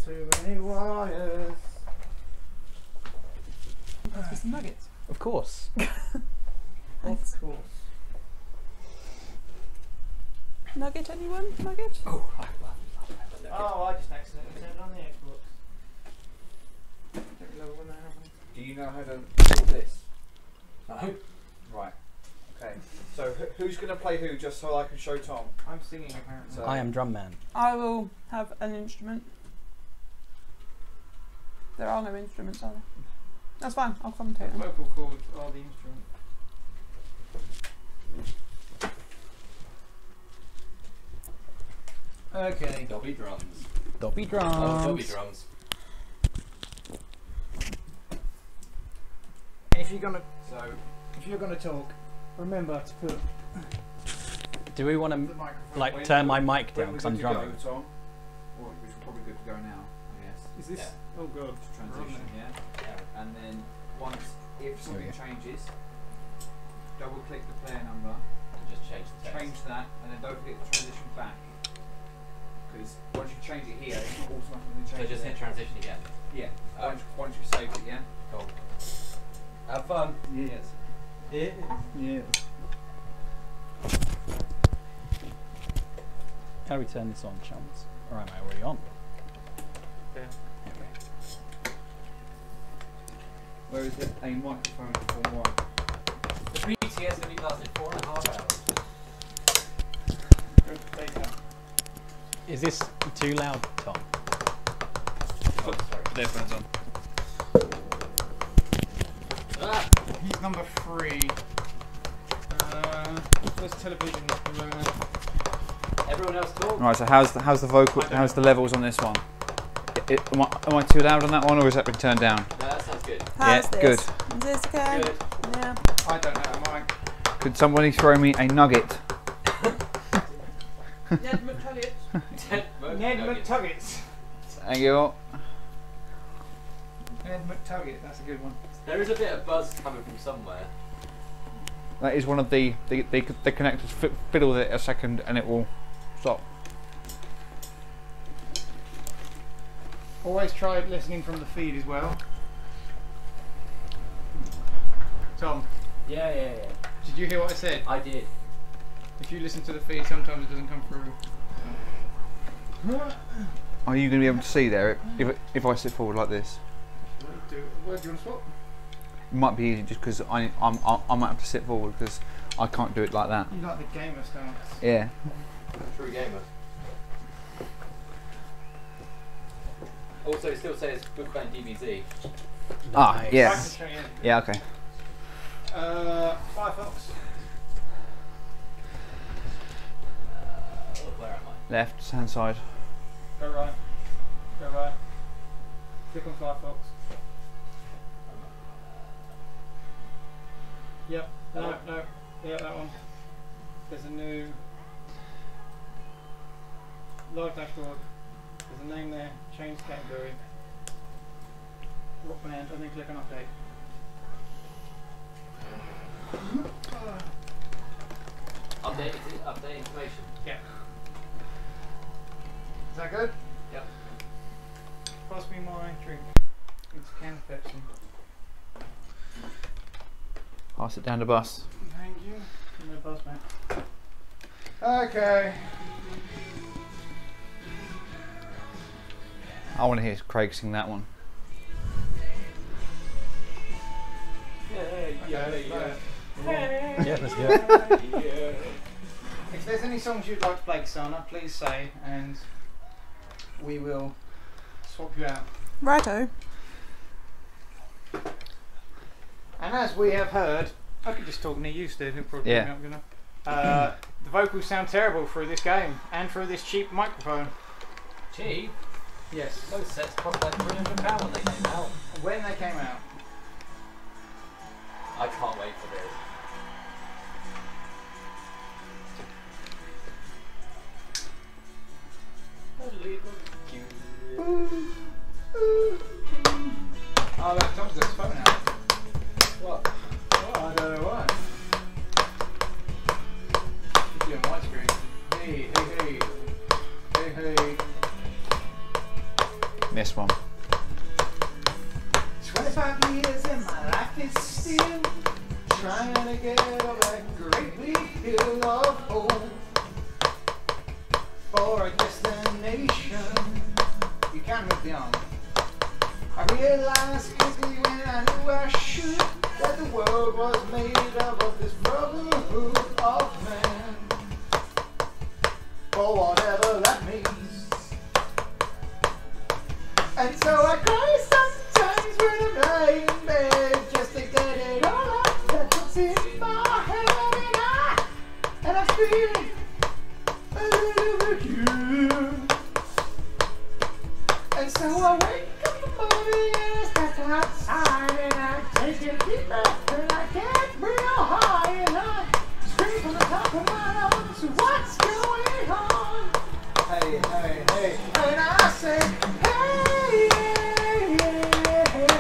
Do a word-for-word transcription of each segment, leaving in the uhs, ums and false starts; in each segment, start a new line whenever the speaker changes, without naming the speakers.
Too many wires.
Let's get some nuggets.
Of course.
Of course.
Nugget, anyone? Nugget?
Oh, I love, love, love a nugget.
Oh, I just accidentally turned on the Xbox. Don't know when that happened.
Do you know how to sort this?
No.
Right. Okay. So wh who's going to play who, just so I can show Tom?
I'm singing apparently.
So
I am drum man.
I will have an instrument. There are no instruments, are there? That's fine, I'll commentate them.
Vocal cords are the instrument. Okay.
Dobbie drums.
Dobbie drums.
Oh, Dobbie drums.
If you're gonna,
So,
if you're gonna talk, remember to put
Do we want
the
to
microphone.
like
when-
turn my mic
when
down
we're
because I'm
good to go,
drumming?
Tom? Or which is probably good to go now, I guess.
Is this?
Yeah.
Oh god.
Transition, yeah?
Yeah.
And then once, if something
we go.
changes, double click the player number,
And just change the text.
change that, and then don't forget to transition back. Because once you change it here, it's not automatically
So
changed.
just hit transition again.
Yeah,
Oh.
once, once you save it, yeah?
Cool. Have fun.
Yes.
Yeah. Yeah.
How do we turn this on, chums? Or am I already on?
Yeah.
Okay.
Where is it? A microphone for one.
The B T S only lasted four and a half hours.
There you go.
Is this too loud, Tom?
Oh, sorry.
Headphones on.
Ah!
He's number three. Uh, where's television? Uh,
Everyone else talk?
Right, so how's the, how's the vocal,
I don't
how's the
know.
levels on this one? It, am, I, am I too loud on that one, or has that been turned down?
No, that sounds good.
How's
Yeah,
this?
good.
Is this okay?
Good.
Yeah.
I don't know. Am I?
Could somebody throw me a nugget?
Ned McTuggets.
Ned
Ned
Nuggets.
McTuggets.
Thank you.
Ned McTuggets. That's a good one.
There is a bit of buzz coming from somewhere.
That is one of the the, the, the connectors. F fiddle with it a second, and it will stop.
Always try listening from the feed as well. Tom,
Yeah, yeah, yeah.
did you hear what I said?
I did.
If you listen to the feed, sometimes it doesn't come through.
Are you going to be able to see there if if I sit forward like this?
Do, where do you want to swap?
It might be easy just because I I'm, I I might have to sit forward because I can't do it like that.
You like the gamer stance.
Yeah.
True gamer. Also, it still says good playing D B Z.
Ah,
Nice.
yeah.
I can show you.
Yeah. Okay.
Uh, Firefox.
Uh, where am I?
Left hand side.
Go right. Go right. Click on Firefox. Yep. No,
That
no. Yeah, that one. There's a new live dashboard. There's a name there. Change category. Rock band, and then click on update.
Update, update information.
Yeah. Is that good?
Yep.
Pass me my drink. It's canned Pepsi.
Pass it down the bus.
Thank you. No buzz, man. Okay.
I want to hear Craig sing that one.
Yeah, yeah,
Okay,
yeah.
Yeah, let's do it.
Yeah.
If there's any songs you'd like to play, Ksana, please say, and we will swap you out.
Righto.
And as we have heard, I could just talk near you, Steve. It'll probably
Yeah.
help, you know. Uh, the vocals sound terrible through this game and through this cheap microphone.
Cheap?
Yes.
Those sets cost like three hundred pounds when they came out.
When they came out.
I can't wait for this.
Oh, that Tom's got his phone out.
What?
Oh, I don't know why. He's doing widescreen. Hey, hey, hey. Hey, hey.
This one.
twenty-five years and my life is still trying to get over that great big hill of hope for a destination. You can move beyond. I realized quickly when I knew I should that the world was made up of this brotherhood of man, for whatever that means. And so I cry sometimes when I'm lying in bed just to get it all out that's what's in my head, and I and I feel a little bit you. And so I wake up in the morning and I step outside and I take a deep breath and I get real high and I scream from the top of my lungs, what's going on? Hey, hey, hey, and I say, hey, yeah, yeah, hey,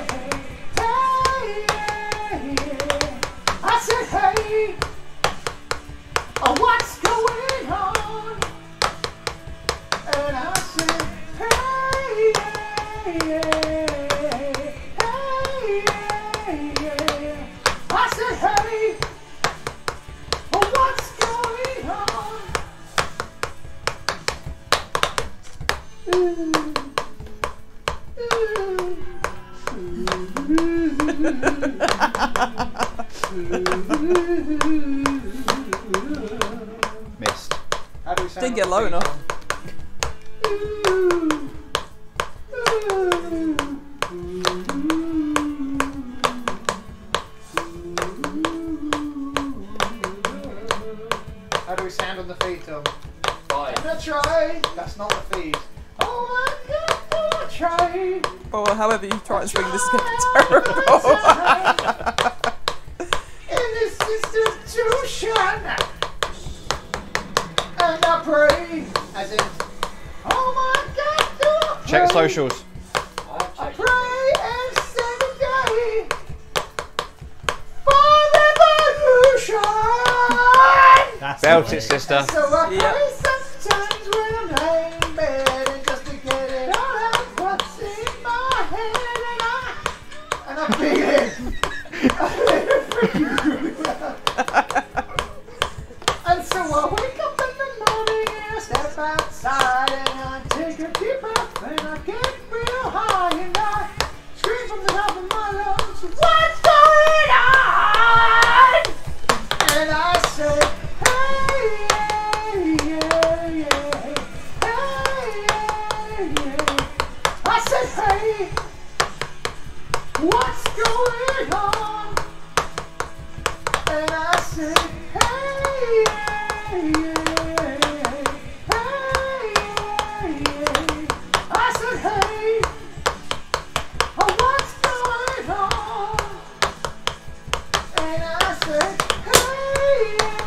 hey, yeah. I said, hey, oh, what's going on? And I said, hey, yeah, hey, yeah. I said, hey, oh, what's going on? Ooh.
Missed.
How do we sound
Didn't get
on
low
the
enough.
How do we sound on the feed, Tom?
Five.
That's right. That's not the feed. Oh my God, I tried.
Well, however you try and swing this is going to be terrible.
In this institution, and I pray, as in, oh my God, do I pray?
Check the socials.
I pray every day for revolution.
That's
Belt
the
it,
thing.
sister.
So I
Yep.
pray sometimes when I'm laying in bed and just to get it all out what's in my head, and I and I feel it. And so I wake up in the morning and I step outside and I take a deep breath and I get real high and I scream from the top of my lungs, what's going on? And I say, hey, yeah, yeah, hey, yeah, yeah. I said, hey, what's going on? And I said, hey, yeah, hey, yeah. I said, hey, oh, what's going on? And I said, hey,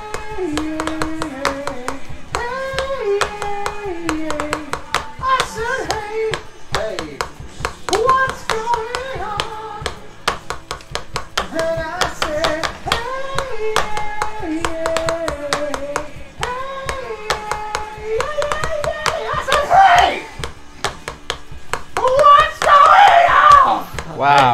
yeah, hey, I said, hey, hey, what's going on? And I said, hey, yeah, hey, I said, hey, what's going on?
Wow.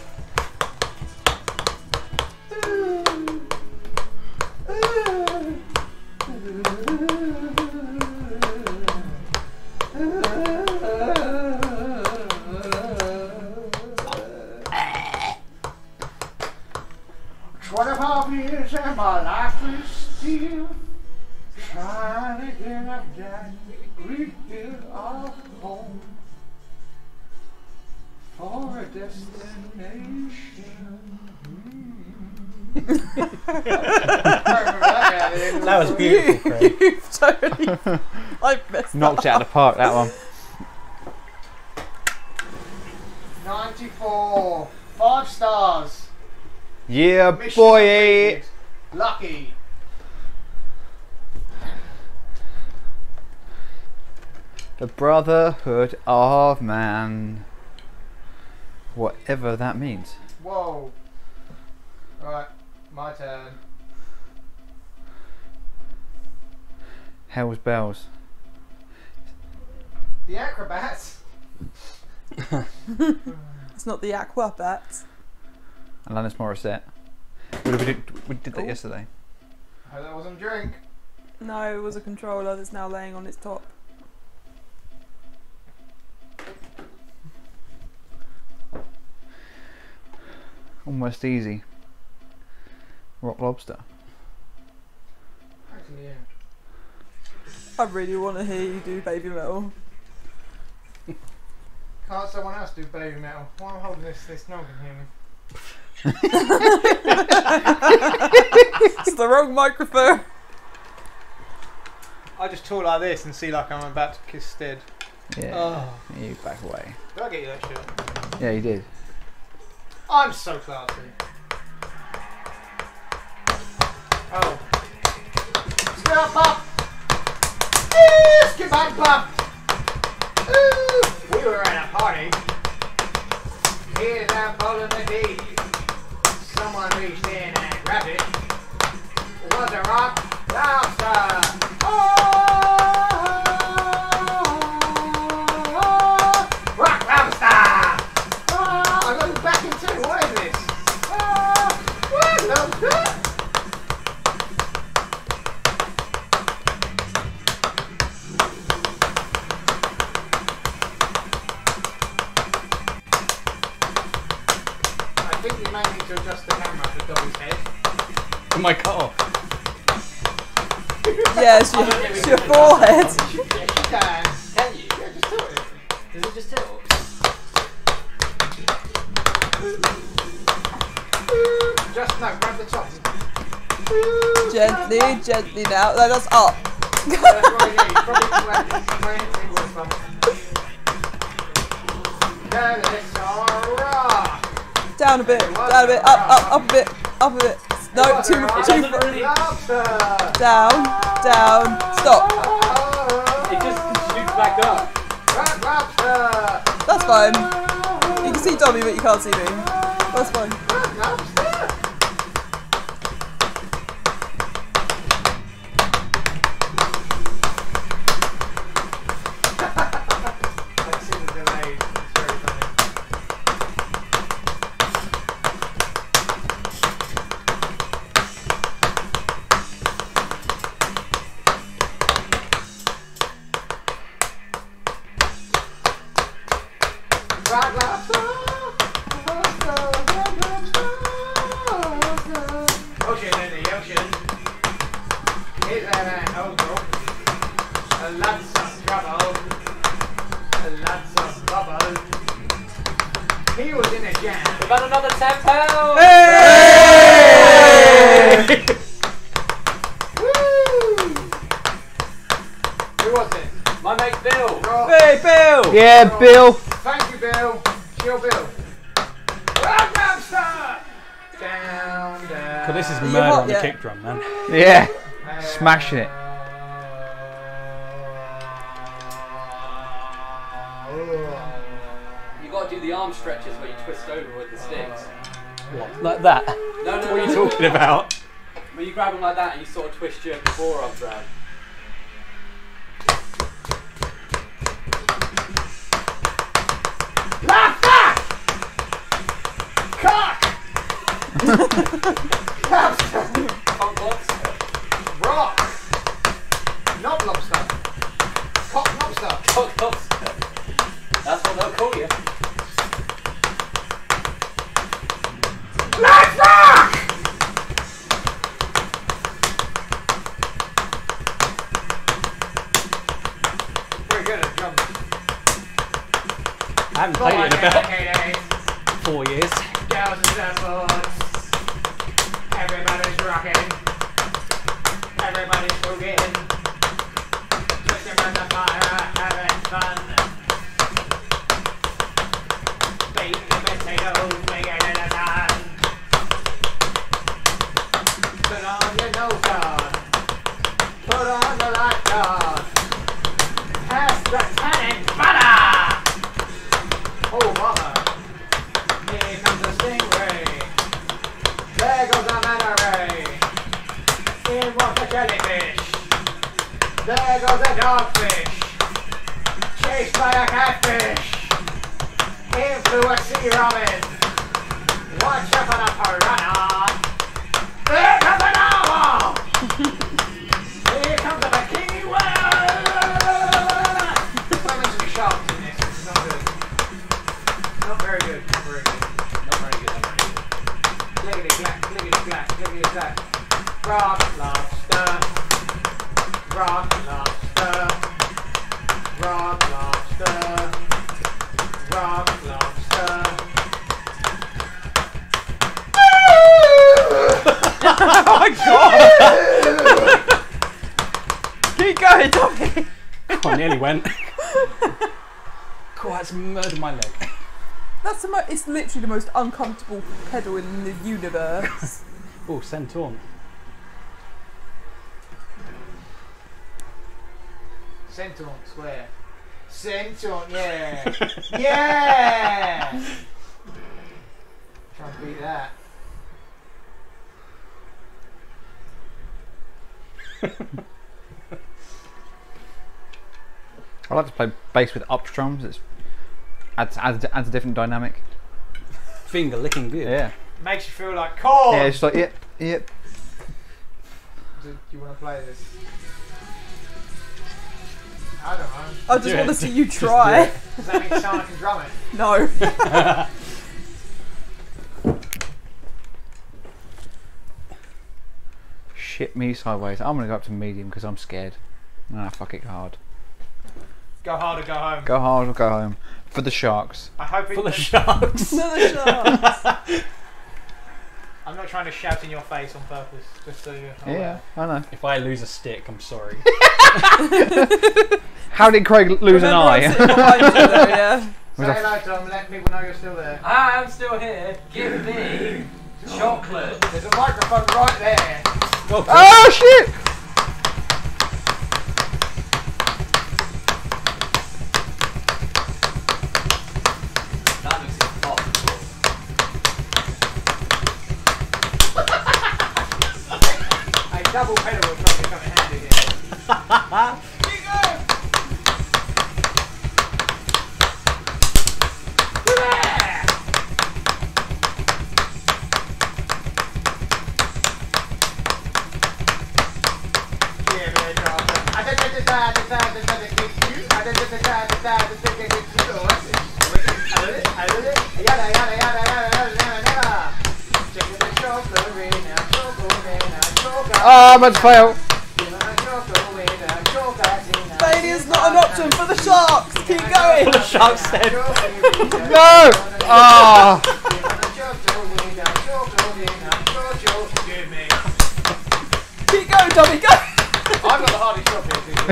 Twenty-five years and my life is still trying to get up that great hill of home for a destination.
That was beautiful, Craig.
You've totally like messed
Knocked it
that
out of the park, that one.
ninety-four. Five stars.
Yeah,
Mission
boy.
completed. Lucky.
The Brotherhood of Man. Whatever that means.
Whoa. Right, my turn.
Hell's bells.
The acrobats
It's not the Aqua Bat.
Alanis Morissette. We we did, we did that
Ooh.
yesterday.
I hope that wasn't drink.
No, it was a controller that's now laying on its top.
Almost easy. Rock lobster.
Actually, yeah.
I really want to hear you do Baby Metal.
Can't someone else do baby metal? While I'm holding this, this no one can hear me.
It's the wrong microphone.
I just talk like this and see like I'm about to kiss Stead.
Yeah.
Oh.
You back away.
Did I get you that shirt?
Yeah, you did.
I'm so classy. Oh. Skip up, pop! Ooh, skip up, pop! Ooh, we were at a party. Here's our bowl in the deep. Someone reached in and grabbed it. It was a rock lobster. Oh, rock lobster. Oh, I'm going back in two. What is this? Oh, rock lobster. I think we may need to adjust the camera for Dobby's head.
Am I cut off?
Yeah, it's your, it's your forehead.
Yeah, you can.
Can you?
Yeah, just tilt it.
Does it just tilt?
Just no, grab the top.
Gently, gently now. No, that's up.
Yeah, that's what I need. Probably where where anything was from. Yeah, it's alright.
Down a bit, down a bit, up, up, up a bit, up a bit. No, too, too far.
Lobster.
Down, down, stop.
It just shoots back up.
Rock lobster.
That's fine. You can see Dobby, but you can't see me. That's fine.
Rock lobster. I see the delay. It's very funny. Rock lobster. Lobster. Rock lobster. Lobster. Ocean in the ocean. Is that an ocean? Lots of trouble. Lots of bubble. He was in a jam.
We've had another ten pounds!
Woo! Who was it?
My mate Bill.
Rob.
Hey, Bill! Yeah, Bill!
Thank you, Bill. Chill, Bill. Rock lobster! Down, down.
God, this is
you
murder
hot
on the
yet?
kick drum, man.
Yeah! Smashing it.
You got to do the arm stretches where you twist over with the sticks.
What? Like that?
No, no,
What
no.
are you talking about?
When you grab them like that and you sort of twist your forearms round.
Lobster! Cock! Lobster!
Cock lobster.
Rock! Knob lobster! Cock lobster!
Cock lobster. That's what they'll call you.
Let's rock! Very good at drums.
I haven't
Come
played
on,
it in about
ladies.
four years.
Girls and circles. Everybody's rocking. Everybody's boogie. Twisting around the fire, having fun. Baking potatoes, making it a ton. Put on your nose guard. Put on the light guard. Pass the tanning butter. Oh, mother. Here comes the stingray. There goes the manta ray. In walks the jellyfish. There goes the dogfish. Chased by a catfish. sea robin. Watch out for the piranha. Here comes the narwhal. Here comes the bikini whale. There's not meant to be sharks in this. It's not good. Not very good. Not very good. Not very good. Not very good. Clickety clack, clickety clack, clickety clack. Rock lobster. Rock lobster. Rock lobster. Rock lobster.
Oh my god! Keep going, Dobby!
Oh, I nearly went. Cool, that's murdered my leg.
That's the mo- it's literally the most uncomfortable pedal in the universe.
Oh, Centaunt.
Centaunt square. Centaunt, yeah. Yeah! Try and beat that.
I like to play bass with up strums. It adds, adds, adds a different dynamic.
Finger licking good.
Yeah.
Makes you feel like corn.
Yeah, it's like, yep, yep.
Do, do you want to play this? I don't know.
I just
Do
want to
it.
see you
Just
try.
Does that mean Sonic can drum it?
No.
Shit me sideways. I'm gonna go up to medium because I'm scared. Nah, fuck it, go hard.
Go hard or go home.
Go hard or go home. For the sharks.
I hope it
Full of sharks.
Another shot.
I'm not trying to shout in your face on purpose, just so you're
Yeah, I know.
If I lose a stick, I'm sorry.
How did Craig lose
Remember, I'm
an
sitting
eye?
behind you though, yeah.
Say
Was that-
hello to them, let people know you're still there.
I am still here. Give me chocolate.
There's a microphone right there.
Well,
Oh shit!
That looks impossible.
A double pedal will probably come in handy here. Here you go! Yeah! Yeah, man, Charles. I did the decide, decide, decide to kick you. I did the decide, decide to kick you. I did it, I did it. Yada, yada, yada, yada, yada, yada, yada. Check the chocolate right now, chocolate right now, chocolate.
Oh, I'm about to fail.
Failure's not an option for the sharks. Keep going.
the shark said.
No! Ah!
Keep going, Dobby. Go.
I've got the hardest job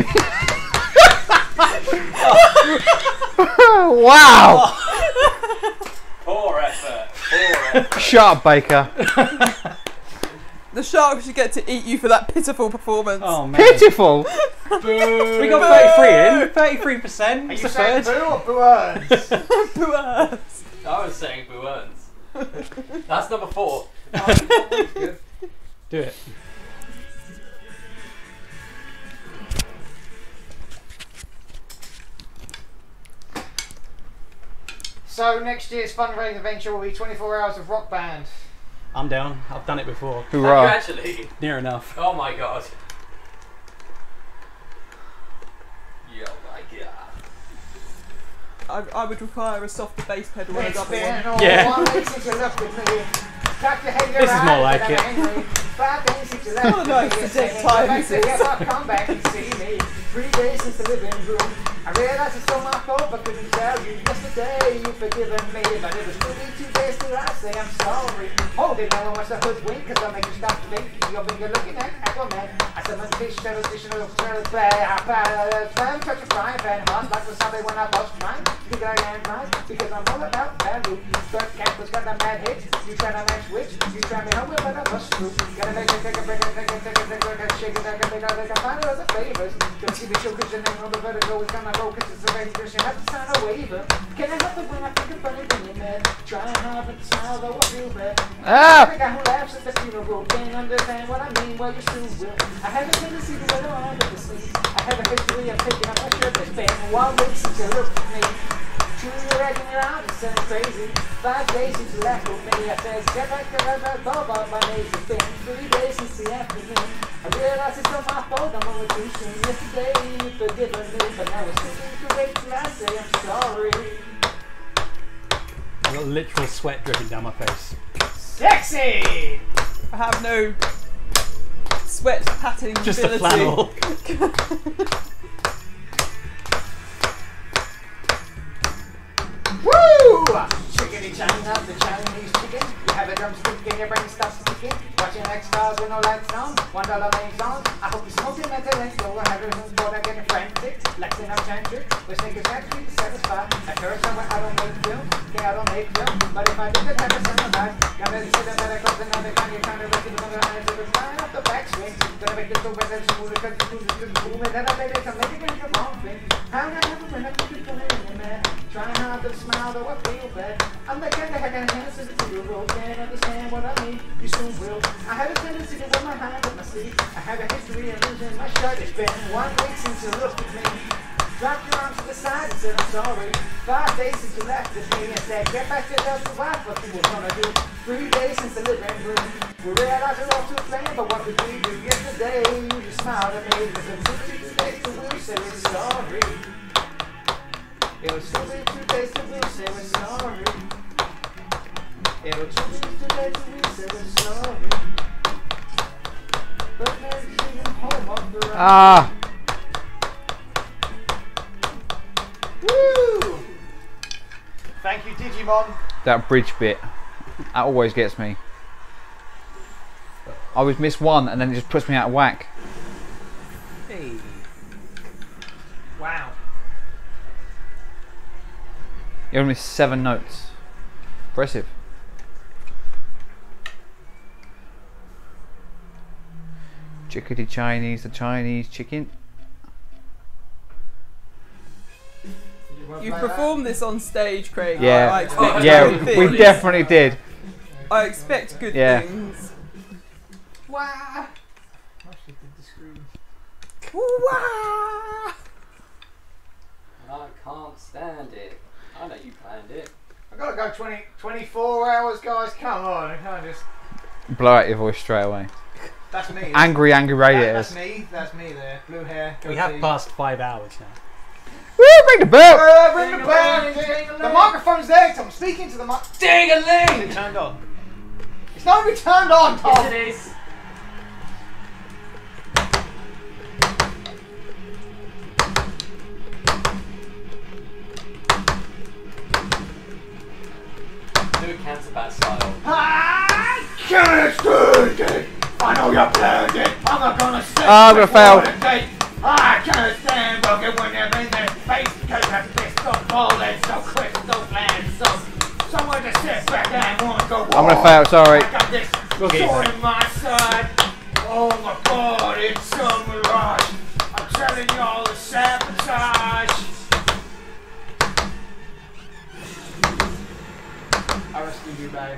here.
Wow!
Poor effort. Poor effort.
Shut up, Baker.
The sharks should get to eat you for that pitiful performance.
Oh man.
Pitiful!
We got thirty-three in. thirty-three percent.
Are
It's
you
the
saying
third.
boo or boo earns?
Poo ass.
I was saying boo earns. That's number four.
Do it.
So next year's fundraising venture will be twenty-four hours of rock band.
I'm down. I've done it before.
Have you
Hoorah.
actually?
Near enough.
Oh my god. Yo, my god.
I, I would require a softer bass pedal and a
It's
double
been
one.
all
Yeah.
one week since you looked at me. Clap your head,
This is more like
it.
it.
Five days since you left
Oh,
me.
no, it's
You're
the
saying,
dead
"Come
time,
back
this is."
together, come back and see me. Three days since the living room. I realize it's all my fault, but couldn't tell you yesterday you've forgiven me. But it was really two days till I say I'm sorry. Hold it, now I watch the hood wink, cause I'll make you stop thinking. You're you're looking at Aquaman. I said, my fish, shadows, fish, shadows, shadows, play. I found touch a frying pan, hot like wasabi when I bust mine. Think I am mine, because I'm all about value. Third campus got the mad hits. You try to match which? You try me home with a bust through. Gotta make it, take a break, take a, take a, take a, take a, shake it, take a, take a, take a, find it as a favors. Don't see me show, cause your name on the vertigo is gonna go, cause it's a race, cause you have to sign a waiver. Can I help it when I think about it when you're mad? Trying hard, but the smile, though I feel bad.
Ah!
The guy who laughs at the funeral can't understand what I mean, well, you still will. I have a tendency to let around in the sleep. I have a history of taking up my shirt that's been while waiting to look at me. True, your dragging it out, it's sounding crazy. Five days since you left with me, I said, get back to the ball, but my days have been three days since the afternoon. I realize it's not my fault, I'm only too soon. Yesterday you forgiven me, but now it's too soon to wait till I say I'm sorry.
I've got literal sweat dripping down my face.
Sexy!
I have no sweat patting
Just
ability.
a flannel.
Woo! Chickeny China, the Chinese chicken. You have a drumstick and your brain starts sticking. Watching X-Files with no lights on. One dollar main songs. I hope you're smoking mental and slow. I have reasons for that getting frantic. Flexing up tantric. With sneakers actually to satisfy. At first somewhere I don't make film. Yeah, I don't make film. But if I did it, have a sound of life. Got ready to sit up at a close and now they find you trying to rest it on the lines of the line off the backswing. Gonna make this go better than smooth because it's smooth because it's cool. And then I made it to make it the wrong thing. How did I never win up to the point in the man? Trying hard to smile though I feel bad. I'm the kind of heck and hands to the road. Can't understand what I mean. You soon will. I have a tendency to wear my hand up my sleeve. I have a history of losing my shirt. It's been one week since you looked at me. Dropped your arms to the side and said I'm sorry. Five days since you left with me and said get back to the wife what you were gonna do. Three days since the living room. We realized we're all too plain, but what did we do yesterday? You smiled at me. There's a two days to we say we're sorry. It was two days, two days to we say we're sorry. It was two days, two days to we say we're sorry. But now you see them home on the right.
Ah!
Woo! Thank you, Digimon.
That bridge bit. That always gets me. I always miss one and then it just puts me out of whack.
Hey.
Wow.
You only missed seven notes. Impressive. Chickadee Chinese, the Chinese chicken.
You performed this on stage, Craig. I
Yeah,
expect
yeah,
good
we
things.
definitely did.
I expect good
Yeah.
things.
Wow. Oh, she did the screen.
Wah!
I can't stand it. I know you planned it.
I've got to go twenty, twenty-four hours, guys. Come on. I can't just.
Blow out your voice straight away.
That's me.
Angry, angry
That,
radiators.
that's me. That's me there. Blue hair.
We have
goatee.
passed five hours now.
Woo, bring the bell!
Uh, ring the
Ding-a-ling,
bell.
ding-a-ling.
The microphone's there, Tom. I'm speaking to the mic.
Ding-a-ling!
It's turned on. It's not even turned on, Tom.
Yes, it is. Do a cancer bat style.
I can't stand it. I know you're planned it. I'm not gonna sit.
Oh, I'm gonna fail.
fail. I can't stand broken when they're in their face because I'm so falling, so crystal bland, so someone to sit back and won't go.
I'm gonna fail, sorry.
I got this
We'll get you
sword
back.
in my side. Oh my God, it's some mirage. I'm telling y'all, it's sabotage. I rescued you, babe.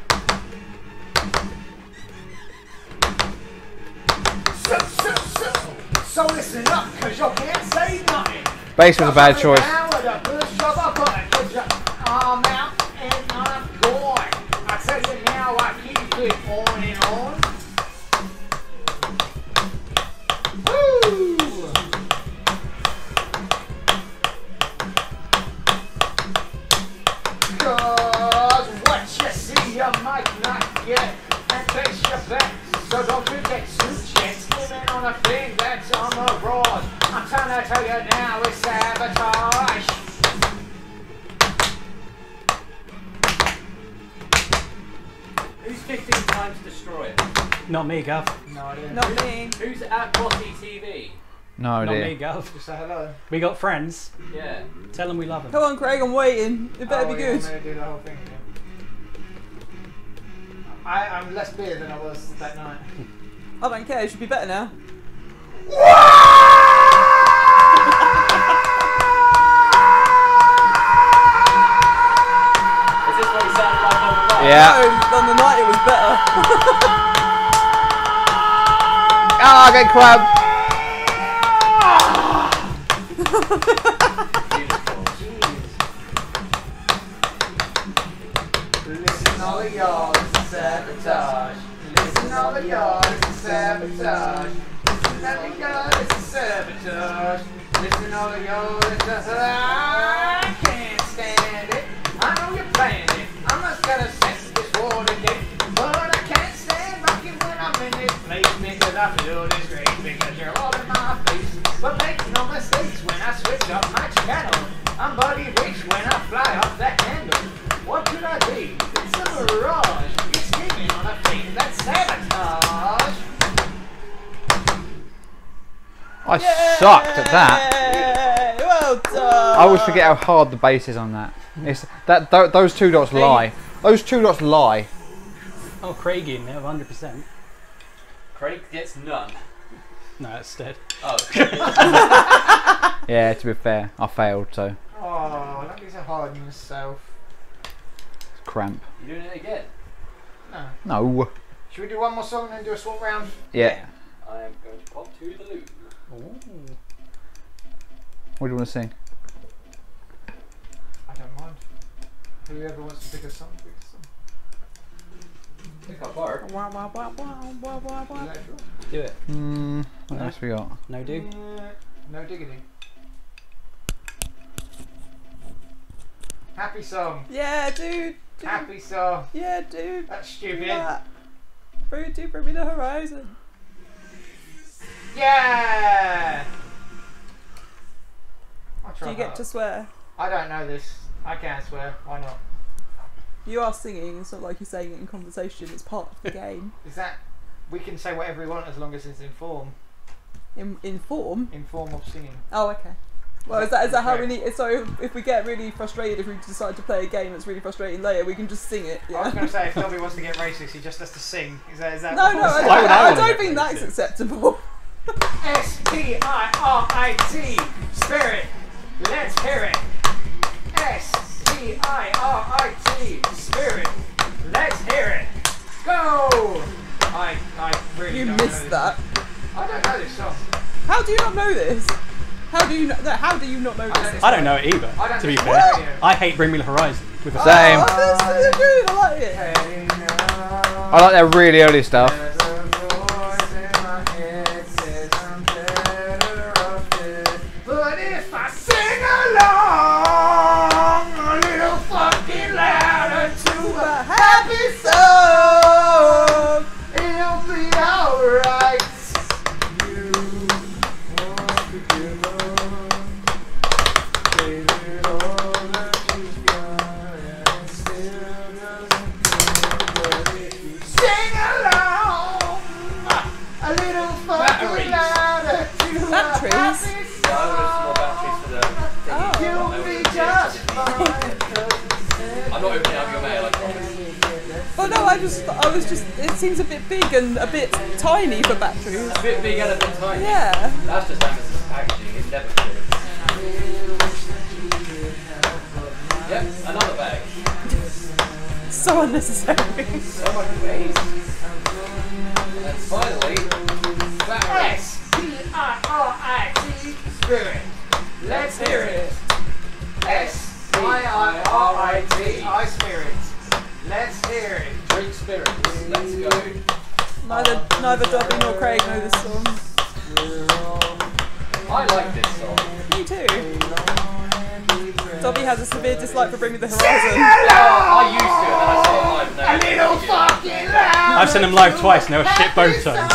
So, so, so, so listen up, cause you can't say nothing.
Bass was a bad choice.
Now with a push of a button, put your arm out and I'm going. I tell you now, I keep it on and on. Woo! Cause what you see you might not get and face your back. So don't forget to check swimming on a thing that's on the road. I'm trying to tell you now it's sabotage.
Who's fifteen times destroy it?
Not me, Gav.
No idea.
Not me.
Who's at Bossy T V?
No
Not me,
idea.
Gav.
Just say hello.
We got friends.
Yeah.
Tell them we love them.
Come on, Craig, I'm waiting. It better
Oh,
be
yeah,
good.
I'm gonna do the whole thing again. I, I'm less beer than I was that night.
I don't care, it should be better now.
Is this what you sounded like on the night?
Yeah.
No, on the night it was better.
Ah, I get crab.
Beautiful.
Listen, all of y'all, this is sabotage. Listen, all of y'all, this is sabotage. Listen, all of y'all, this is sabotage. Listen, all of y'all, this is I can't stand it. I know you're playing it. I must gotta sense this war today. But I can't stand rocking when I'm in this place because I feel disgrace because you're all in my face. But make no mistakes when I switch up my channel. I'm Buddy Rich when I fly off that handle. What could I be? It's a mirage. You're screaming on a thing that's sabotage.
I sucked at that.
Yay! Well done.
I always forget how hard the bass is on that. It's that th those two dots lie. Those two dots lie.
Oh, Craig in there, one hundred percent.
Craig gets none.
No, that's dead.
Oh.
Yeah, to be fair, I failed, so
Oh, don't be so hard on yourself.
cramp.
You doing it again?
No.
No.
Should we do one more song and then do a swap round?
Yeah.
I am going to pop to the loo.
Ooh.
What do you want to sing?
I don't mind. Whoever wants to pick a song, pick a song.
Pick up bar.
Wah, wah, wah, wah, wah, wah, wah.
Is that sure?
Do it.
Hmm. What else we got?
No do.
Uh, no diggity. Happy song.
Yeah, dude. dude.
Happy song.
Yeah, dude.
That's stupid.
Yeah. Bring to bring me the horizon.
Yeah. I'll
Do
try
you get
hard.
to swear?
I don't know this. I can't swear. Why not?
You are singing. It's not like you're saying it in conversation. It's part of the game.
Is that we can say whatever we want as long as it's in form,
In in form.
in form of singing.
Oh, okay. Well, is that is that how we
Okay.
need? So if we get really frustrated, if we decide to play a game that's really frustrating later, we can just sing it.
I was
Yeah.
going to say if Dobby wants to get racist, he just has to sing. Is that is that?
No, no, I,
Why would I
I, I
wanna
don't
get
think that's
racist?
acceptable.
S T I R I T Spirit. Let's hear it. S T I R I T Spirit. Let's hear it. Go. I I really
You
don't know
missed
this.
that.
I don't know this song.
How do you not know this? How do you know? No, how do you not know
I
this?
don't
I don't know it either,
I don't
to be
know
fair.
the radio.
I hate Bring Me the Horizon. With a
Same.
Oh, this is good. I like it.
Hey, now,
I like their really early stuff.
there's a voice in my head says I'm better off dead. But if I sing along a little fucking louder to a happy song, it'll be alright. You want to give up, gave it all that you've got, and it still doesn't feel. But if you sing along a little fucking
Batteries.
louder to a
Batteries?
happy
No, there's more batteries for the
Oh.
thingy.
you'll
No,
be
it's-
just
it's-
fine.
I'm not opening up your mail, I promise.
Well, no, I just, I was just. It seems a bit big and a bit tiny for batteries.
A bit big and a bit tiny.
Yeah.
That's just Amazon's packaging, it's never good. Yep, another bag.
So unnecessary.
So much waste. And finally, batteries.
S T I R I T Spirit. Let's hear it. S T I R I T I Spirit. Let's hear it.
Drink spirits. Let's go.
Neither, neither Dobby nor Craig know this song.
I like this song.
Me too. Dobby has a severe dislike for Bring Me the Horizon.
Oh, I used to, and then I saw it live.
A
No,
little fucking loud.
I've seen them live twice and they were shit both times.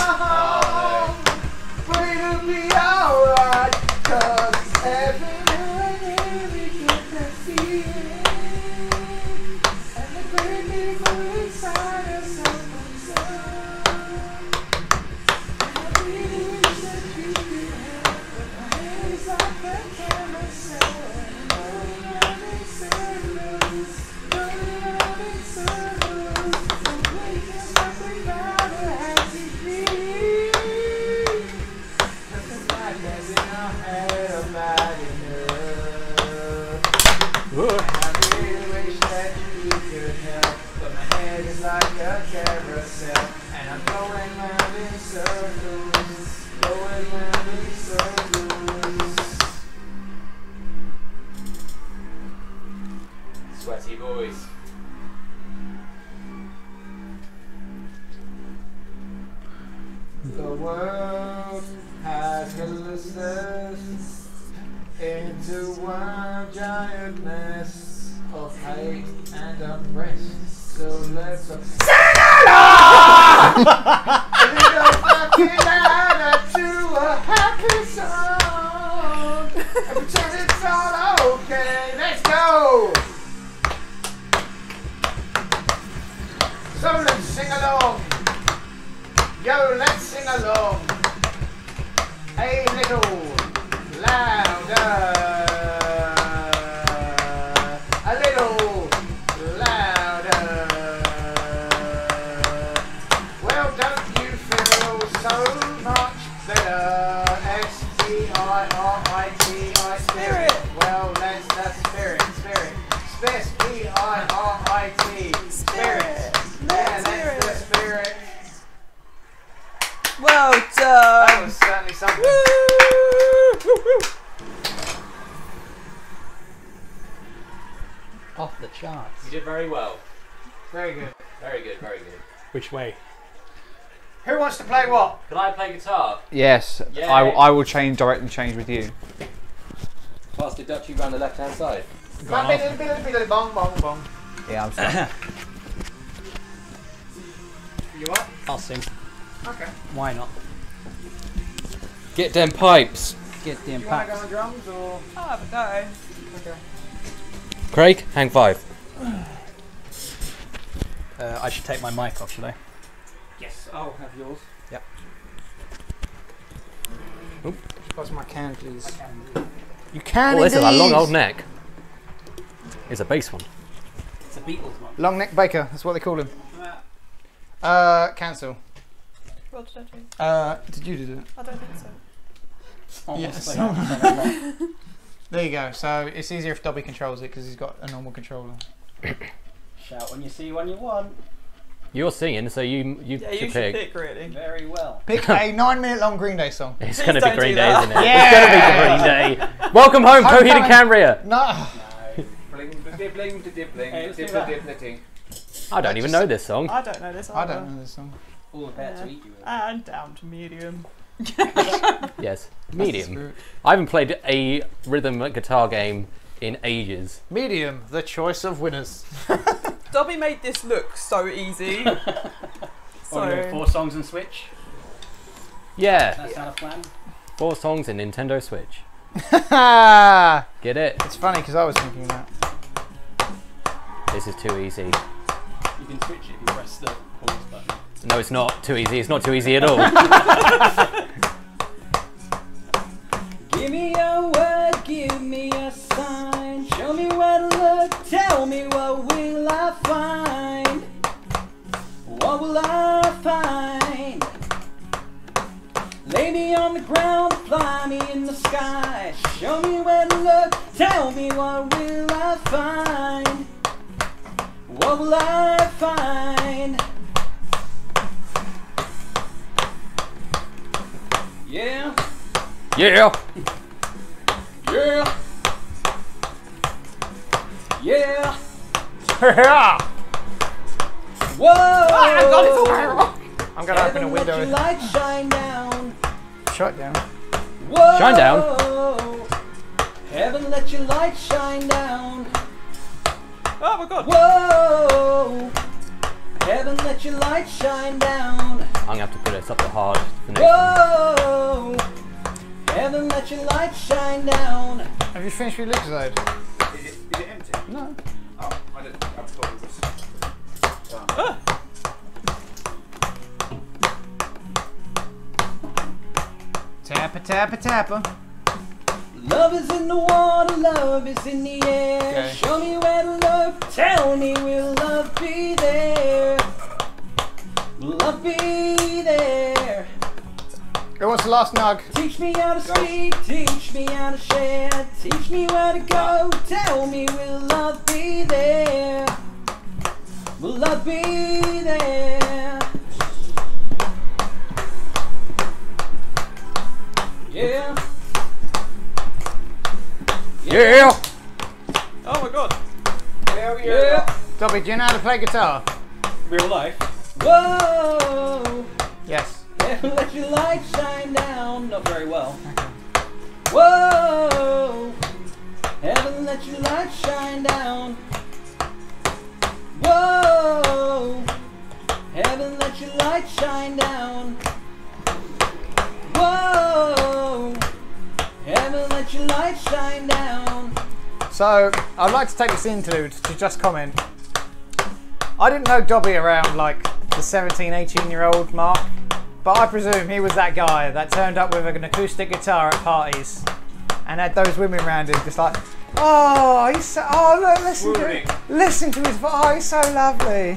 But it'll be alright, 'cause every now and then we get that feeling, and the great people inside us opens up. And I really wish that you could help, but my head is off the camera, so I'm running circles, running around in circles, and waking something about a happy feeling. Nothing like that's in our head about enough.
Ooh.
I really wish that you could help, but my head is like a carousel, and I'm going round in circles, going round in circles.
Sweaty boys.
world has coalesced into one giant mess of hate and unrest. So let's sing along! A little fucking ladder to a happy song. And pretend it's all okay. Let's go! So let's sing along. Yo, let's sing along. A little louder. A little louder. Well, don't you feel so much better? S T I R I T I spirit. Well, let's that's spirit, spirit. S P I R I T spirit. Yeah, that's the spirit.
Well done.
That was certainly something.
Woo! Woo, woo.
Off the charts.
You did very well.
Very good.
Very good, very good.
Which way?
Who wants to play what?
Can I play guitar?
Yes,
Yay.
I, I will change directly change with you.
Pass the duchy round the left hand side.
Bang, bang, bang, bang, bong, bong, bong.
Yeah, I'm sorry.
You what?
I'll sing.
Okay.
Why not?
Get them pipes.
Get the
Do you want to go
impact.
on drums or?
I'll have a go.
Okay.
Craig, hang five.
Uh, I should take my mic off, should I?
Yes, I'll have yours.
Yep.
Pass my can, please. You can.
Oh, this is a
indeed.
long old neck. It's a bass one.
It's a Beatles one.
Long neck baker. That's what they call him. Uh, cancel.
What did I do?
Uh, did you do it?
I don't think so.
Yes.
Yes.
There you go. So it's easier if Dobbie controls it because he's got a normal controller.
Shout when you see one you want.
You're singing, so you you
Yeah,
should
you should
pick.
pick really.
Very well.
Pick a nine-minute-long Green Day song.
It's
Please
going to be
don't
Green
do
Day,
that.
isn't it?
Yeah.
It's going to be Green Day. Welcome home,
Homecoming.
Coheed and Cambria.
No.
I don't even know this song.
I don't know this
I
either.
don't know this song.
All about
Yeah.
to eat you with.
And down to medium.
Yes,
That's the
medium.
spirit.
I haven't played a rhythm guitar game in ages.
Medium, the choice of winners.
Dobby made this look so easy.
Oh, you got
so
four songs and Switch.
Yeah,
That's not a plan.
four songs in Nintendo Switch.
it's
Get it?
funny because I was thinking that.
This is too easy.
You can switch it if you press the pause button.
No, it's not too easy. It's not too easy at all.
Give me a word, give me a sign. Show me where to look, tell me what will I find. What will I find? Lay me on the ground, fly me in the sky. Show me where to look, tell me what will I find. What will I find? Yeah.
Yeah.
Yeah. Yeah.
Yeah.
Whoa.
I got it so I'm gonna open a
Heaven, let
window.
your light shine down.
Shut down.
Whoa.
Shine down.
Heaven, let your light shine down.
oh my god.
Whoa. Heaven, let your light shine down.
I'm gonna have to put this up to hard for next one.
Whoa. Heaven, let your light shine down.
Have you finished your lyrics, Zode?
Is it, is it empty?
No.
Oh, I didn't. I thought it was done.
Tappa, tappa, tappa.
Love is in the water, love is in the air.
Okay.
Show me where to look, tell me will love be there? Will love be there?
Who wants the last nug?
Teach me how to speak, teach me how to share. Teach me where to go, tell me will love be there? Will love be there? Yeah.
Yeah.
Oh my god.
Hell
Yeah.
Dobby, do you know how to play guitar?
Real life. Whoa.
Yes.
Heaven let your light shine down. Not very well. Whoa! Heaven let your light shine down. Whoa! Heaven let your light shine down. Whoa! Heaven let your light shine down.
So, I'd like to take this interlude to just comment. I didn't know Dobbie around like the seventeen, eighteen year old mark, but I presume he was that guy that turned up with an acoustic guitar at parties and had those women around him just like, oh, he's so, oh look, listen to it. Listen to his voice, oh, he's so lovely.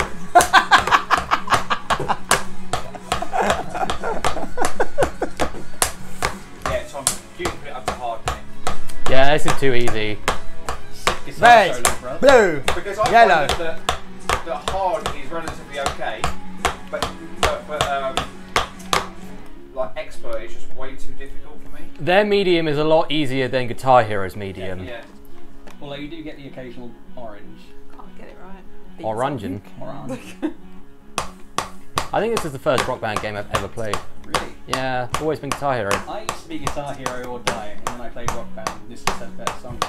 Yeah, Tom, you can put it up to hard, mate.
Yeah, this is too easy.
Red, blue,
Because I
yellow.
find that, that hard is relatively okay, but but, but um, like expert is just way too difficult for me.
Their medium is a lot easier than Guitar Hero's medium.
Yeah.
Although you do get the occasional orange.
Can't get it right.
Orangin.
Orange.
I think this is the first Rock Band game I've ever played.
Really?
Yeah, always been Guitar Hero.
I used to be Guitar Hero or Die, and then I played Rock Band, and this is a better song.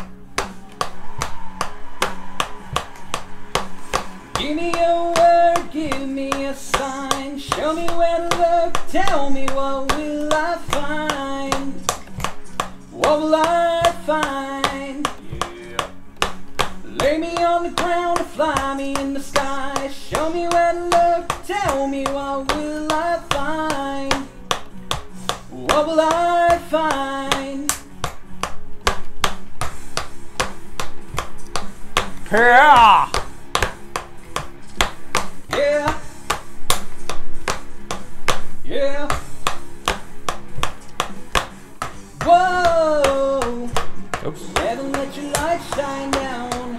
Give me a word, give me a sign, show me where to look, tell me what will I find? What will I find?
Yeah.
Lay me on the ground or fly me in the sky, show me where to look, tell me what will I find? What will I find?
Yeah.
Yeah. Yeah. Whoa.
Oops.
Heaven let your light shine down.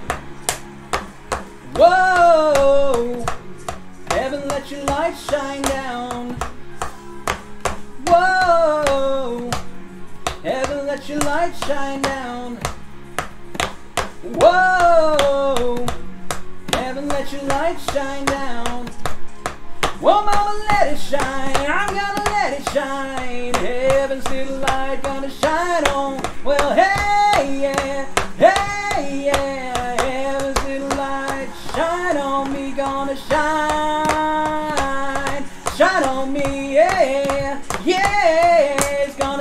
Whoa. Heaven let your light shine down. Whoa. Heaven let your light shine down. Whoa. Heaven let your light shine down. Whoa, mama, let it shine. I'm gonna let it shine. Heaven's little light gonna shine on. Well, hey, yeah, hey, yeah. Heaven's little light shine on me. Gonna shine, shine on me, yeah, yeah. It's gonna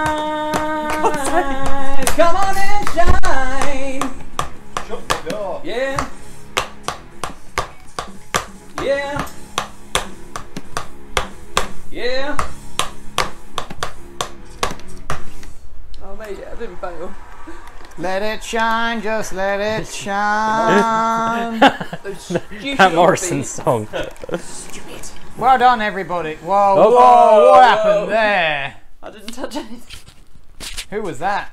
shine. Come on and shine.
Shut the door.
Yeah. Yeah. Yeah.
Oh, mate, I didn't fail.
Let it shine, just let it shine.
That Morrison song.
Well done, everybody. Whoa,
Oh,
whoa,
whoa,
what
whoa.
happened there?
I didn't touch anything.
Who was that?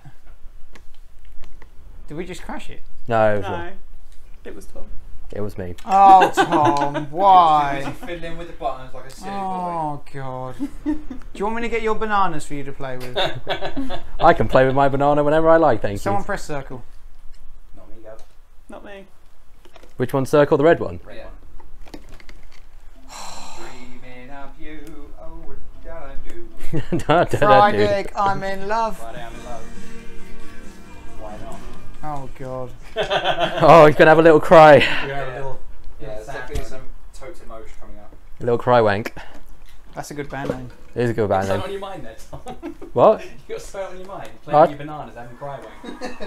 Did we just crash it?
No,
No, it was Tom.
it was me.
Oh, Tom, why?
Fiddling with the buttons like a silly boy.
Oh, God. Do you want me to get your bananas for you to play with?
I can play with my banana whenever I like, thank
Someone
you.
press circle.
Not me, Gav.
Not me.
Which one circle? The red one?
Red one. Dreaming of you, oh, what did I do?
Da, da, da,
Friday,
dude.
I'm in love.
Friday, I'm in love. Why not?
Oh, God.
Oh, he's gonna have a little cry.
We have a little. Yeah, there's definitely some totem emotion coming up.
A little cry wank.
That's a good band name.
It is a good band
Something
name.
on your mind there, Tom.
What?
You got something on your mind.
What?
Playing your bananas, having cry wank.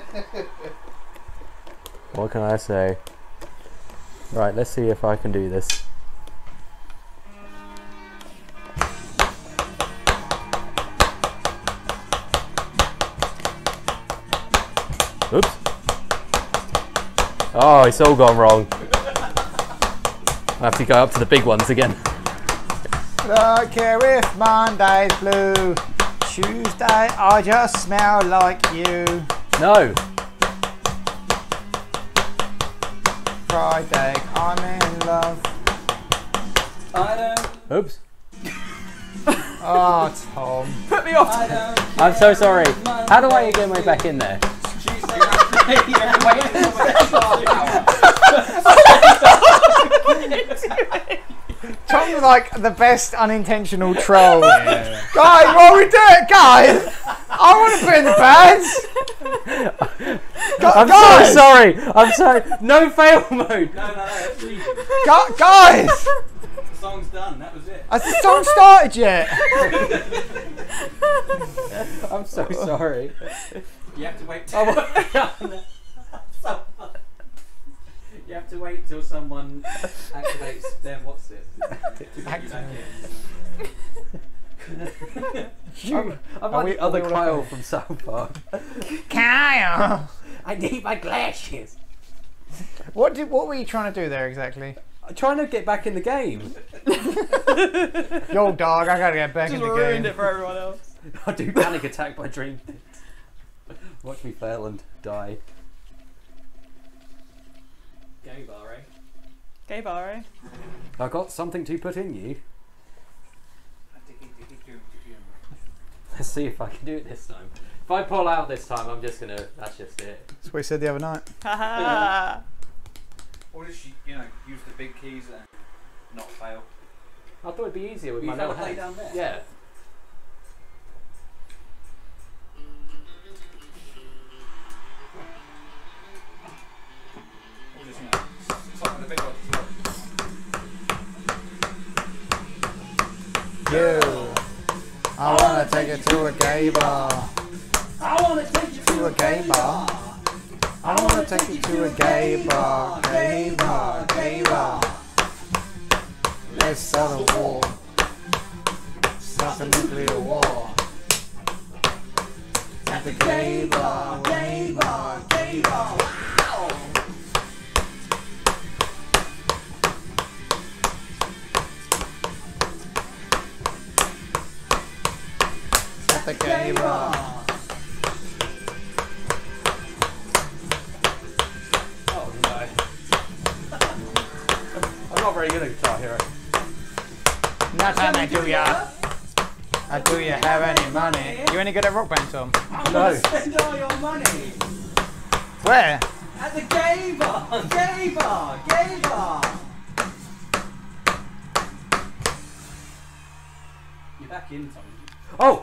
What can I say? Right, let's see if I can do this. Oops. Oh, it's all gone wrong. I have to go up to the big ones again.
Don't care if Monday's blue. Tuesday, I just smell like you.
No.
Friday, I'm in love.
I don't,
Oops.
Oh, Tom.
Put me off.
I don't.
I'm so sorry. How do I get my way back in there?
Tom was like the best unintentional troll. Yeah. Guys, what are we doing? Guys, I want to put in the bands. Gu-
I'm
guys,
so sorry. I'm sorry. No fail mode.
No, no, no. That's easy.
Gu- guys,
The song's done. That was it.
has the song started yet?
I'm so sorry.
You have to wait.
Oh,
You have to wait till someone activates their what's it.
I'm, I'm
Are
like
we-
the other
are we all
Kyle
okay?
from South Park.
Kyle,
I need my glasses.
what did what were you trying to do there exactly?
I'm trying to get back in the game.
Yo, dog, I gotta get back
Just
in the
ruined
game.
it for everyone else.
I do panic attack by dream. Watch me fail and die.
Gay bar, eh?
Gay bar, eh?
I got something to put in you. Let's see if I can do it this time. If I pull out this time, I'm just gonna. That's just it.
That's what we said the other night.
Haha.
Or just, you know, use the big keys and not fail.
I thought it'd be easier with
You
my
fell
little
play
hand.
down there?
Yeah.
Or just, you know, something the big ones as well.
You, I wanna take it to a gay bar.
I wanna take you
To a gay bar. I wanna take you to a gay bar, gay bar, gay bar. Let's start a war. Start a nuclear war. At the gay bar, gay bar, gay bar. Wow. At the gay bar.
Oh no. I'm not very good at Guitar Hero.
Nothing I do ya. I do you have any money? You any good at Rock Band, Tom?
I
No.
wanna spend all your money
Where?
at the gay bar, gay bar, gay bar. You're back in, Tom.
Oh!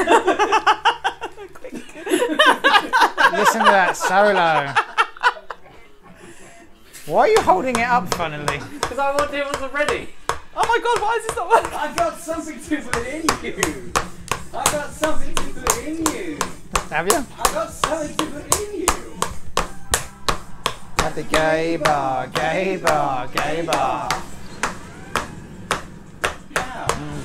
Listen to that solo. Why are you holding it up funnily?
Because I wanted it wasn't ready.
Oh my god, why is this not working?
I got something to put in you. I got something to put in you.
Have you?
I got something to put in you.
At the gay bar, gay bar, gay bar.
Now.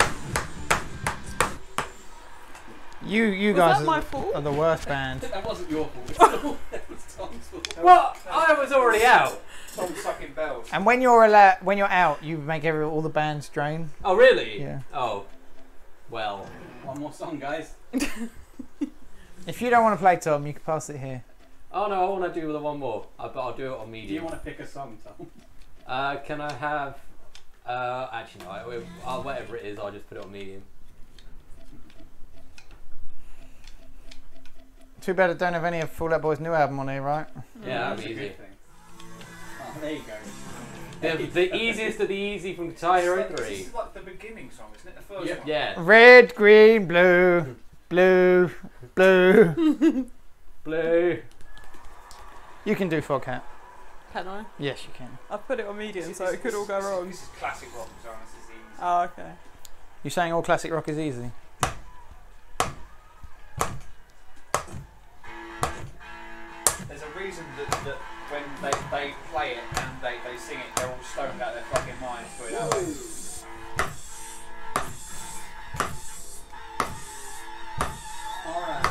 You you
Was
guys
that my
are,
fault?
are the worst band.
That wasn't your fault. That was Tom's fault.
What? I was already out.
Tom sucking bells.
And when you're allowed, when you're out, you make every, all the bands drain.
Oh really?
Yeah.
Oh. Well.
One more song, guys.
If you don't want to play, Tom, you can pass it here.
Oh no, I want to do the one more. Uh, but I'll do it on
Do you
medium.
want to pick a song, Tom?
Uh, can I have? Uh, actually no. I, uh, whatever it is, I'll just put it on medium.
Too bad I don't have any of Fall Out Boy's new album on here, right?
Yeah, that'd
That's
be
a
easy.
good thing. Oh, there you go.
The, the easiest of the easy from Guitar Hero
This
three.
is like the beginning song, isn't it? The first
Yep.
one.
Yeah.
Red, green, blue, blue, blue.
Blue.
You can do Foghat.
Can I?
Yes, you can.
I've put it on medium,
This
so
is-
it could all go
this is-
wrong.
This is classic rock song. This is easy.
Oh, okay.
You saying all classic rock is easy?
There's a reason that, that when they, they play it and they, they sing it, they're all stoned out of their fucking minds. Put it that way.
Alright.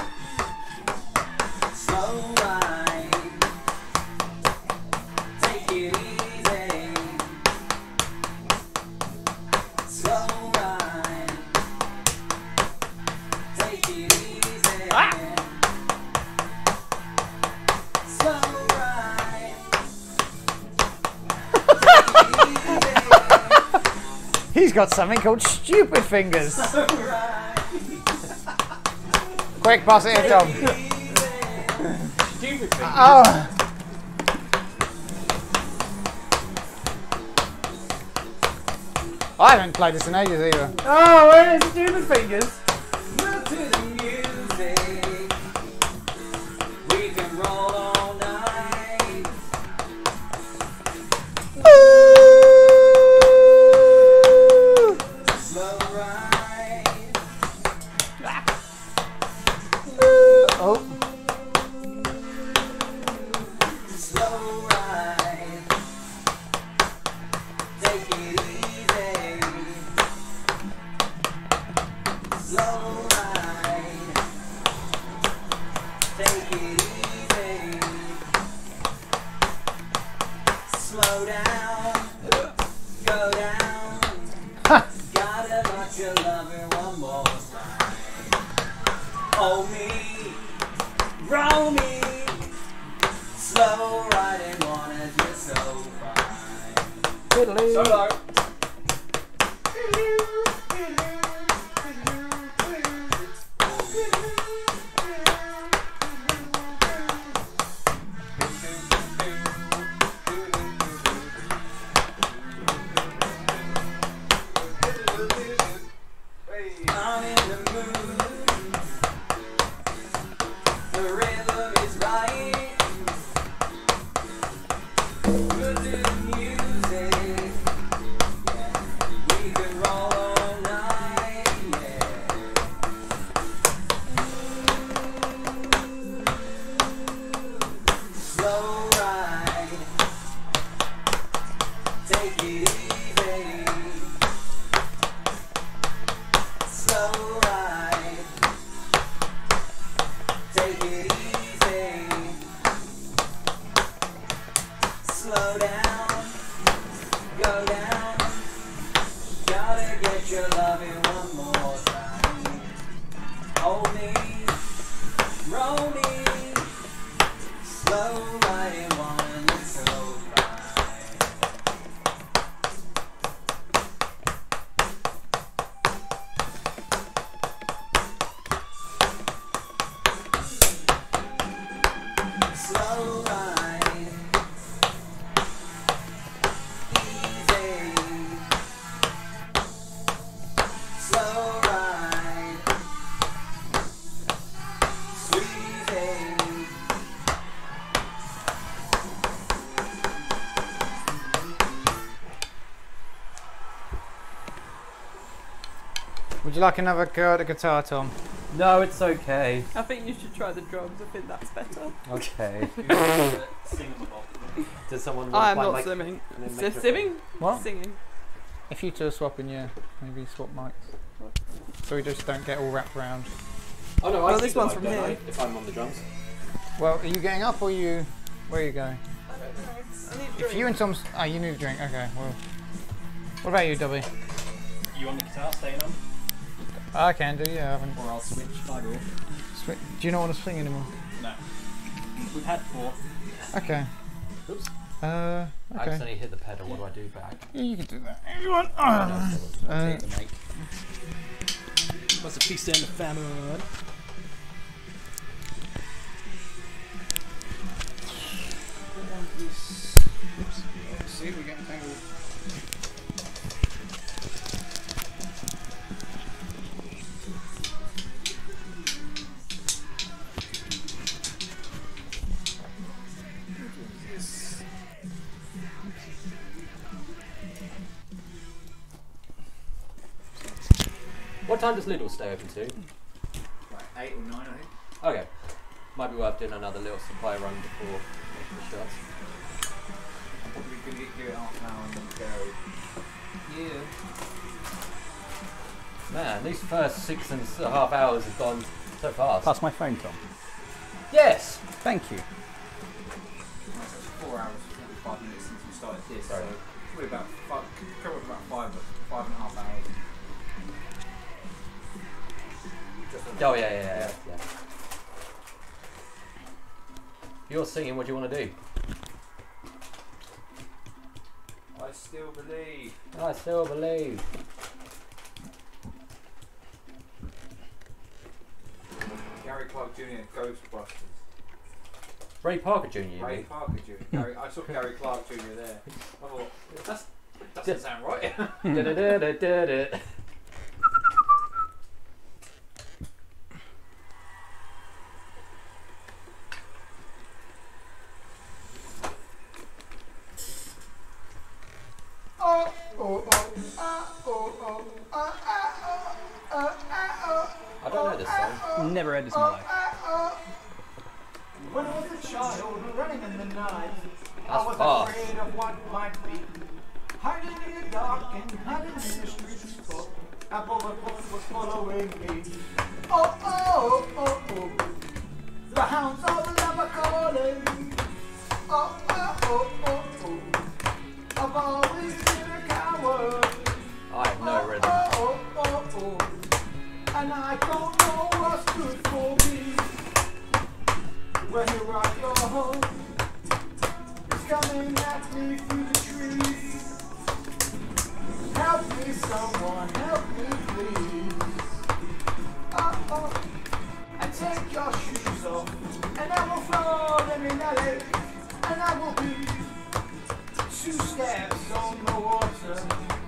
Slow ride. Take it easy. Slow ride. Take it easy. Slow ride.
He's got something called stupid fingers.
Slow ride.
Quick, pass it here, Tom.
Stupid thing.
Oh. I haven't played this in ages either.
Oh, where is it doing the fingers?
Move to the music. We can roll all night. Slow ride.
Oh.
Slow ride. Take it easy. Slow ride. Take it easy. Slow down. Go down. Gotta rock your lover one more time. Hold me. Roll me. Slow riding wanna just so fine.
Solo.
I'm in the mood. The rhythm is right. Good to the music. Yeah. We can roll all night. Yeah. Slow ride. Take it easy. Slow ride. Take it easy. Slow down. Go down. Gotta get your loving one more time. Hold me. Roll me. Slow riding wanna look so fine. Slow ride. Easy. Slow ride. Sweetie.
Would you like another go at the guitar, Tom?
No, it's okay.
I think you should try the drums. I think that's better.
Okay. Does someone want
I am
to
not
like,
simming.
and then
Si-
make your-
simming?
What?
Singing.
If you two are swapping, yeah, maybe swap mics. So we just don't get all wrapped around.
Oh no, I
Well,
see
this
the
one's
mic,
from
don't
here.
I, if I'm on the drums.
Well, are you getting up or are you... Where are you going?
I need
If you and Tom's... Oh, you need a drink. Okay, well... What about you, Dobby?
You on the guitar, staying on?
I can do, yeah, I haven't...
Or I'll switch, either or.
Swi- Do you not want to swing anymore?
No. We've had four.
Okay.
Oops.
Uh,
I
okay.
accidentally hit the pedal. What do I do back?
Yeah, you can do that if you want. Uh, uh,
Take the mic. What's a piece in the family? See, we're getting tangled.
What time does Lidl stay open to?
Like eight or nine, I think.
Okay. Might be worth doing another little supply run before the shots.
We could do it half an hour and then go. Yeah.
Man, these first six and a half hours have gone so fast.
Pass my phone, Tom.
Yes!
Thank you.
Four hours, forty-five minutes since we started this.
Sorry.
So probably about five, come up about five, five and a half hours.
Oh, yeah, yeah, yeah, yeah. You're singing, what do you want to do?
I still believe.
I still believe.
Gary Clark Junior Ghostbusters.
Ray Parker Junior, you
Ray
mean?
Parker Junior Gary, I saw Gary Clark Junior there. I thought, that's Doesn't sound right.
Da-da-da-da-da-da.
Oh, oh, oh, ah, oh, oh, ah, ah, oh, ah, ah, oh.
I don't know this song.
Never heard this in my life.
When I was a child, running in the night, I
That's
was
fast.
afraid of what might be. Hiding in the dark and hiding in the streets, but a bullet was following me. Oh, oh, oh, oh, the hounds of love are calling. Oh, oh, oh, oh, oh, I've always been a coward.
I have no rhythm.
Oh, oh, oh, oh, and I don't know what's good for me. When you rock your home, it's coming at me through the trees. Help me, someone, help me, please. Oh, oh, I take your shoes off, and I will throw them in the lake, and I will be two steps on the water.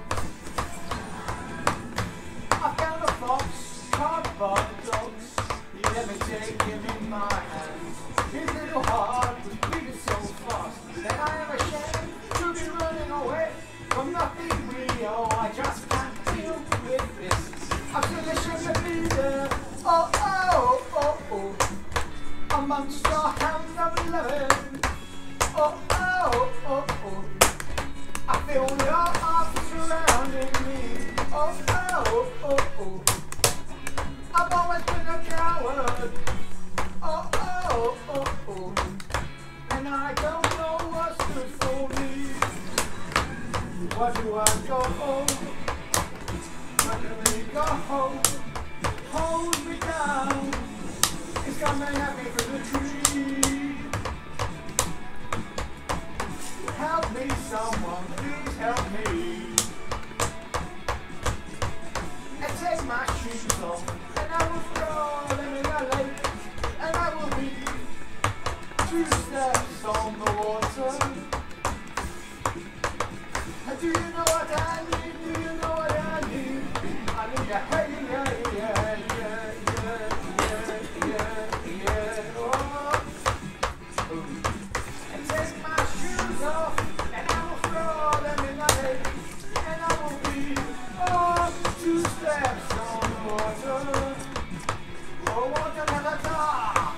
I found a fox, cardboard dogs. You never take him in my hands. His little heart was beating so fast that I am ashamed to be running away from nothing real. I just can't deal with this. I feel ashamed to be there. Oh, oh, oh, oh. Amongst your hands of eleven. Oh, oh, oh, oh. I feel your arms surrounding me. Oh, oh, oh, oh. I've always been a coward. Oh, oh, oh, oh. And I don't know what's good for me. Why do I go home? Why do we go home? Hold me down. It's coming at me through the tree. Help me, someone, please help me. And take my shoes off, and I will throw them in the lake, and I will be two steps on the water. And do you know what I need? Do you know what I need? I need a hey, yeah, yeah, yeah, yeah, yeah, yeah, yeah, oh. And take my shoes off, and I will throw them in the lake, and I will be oh, two steps on the water. Oh, water never talk.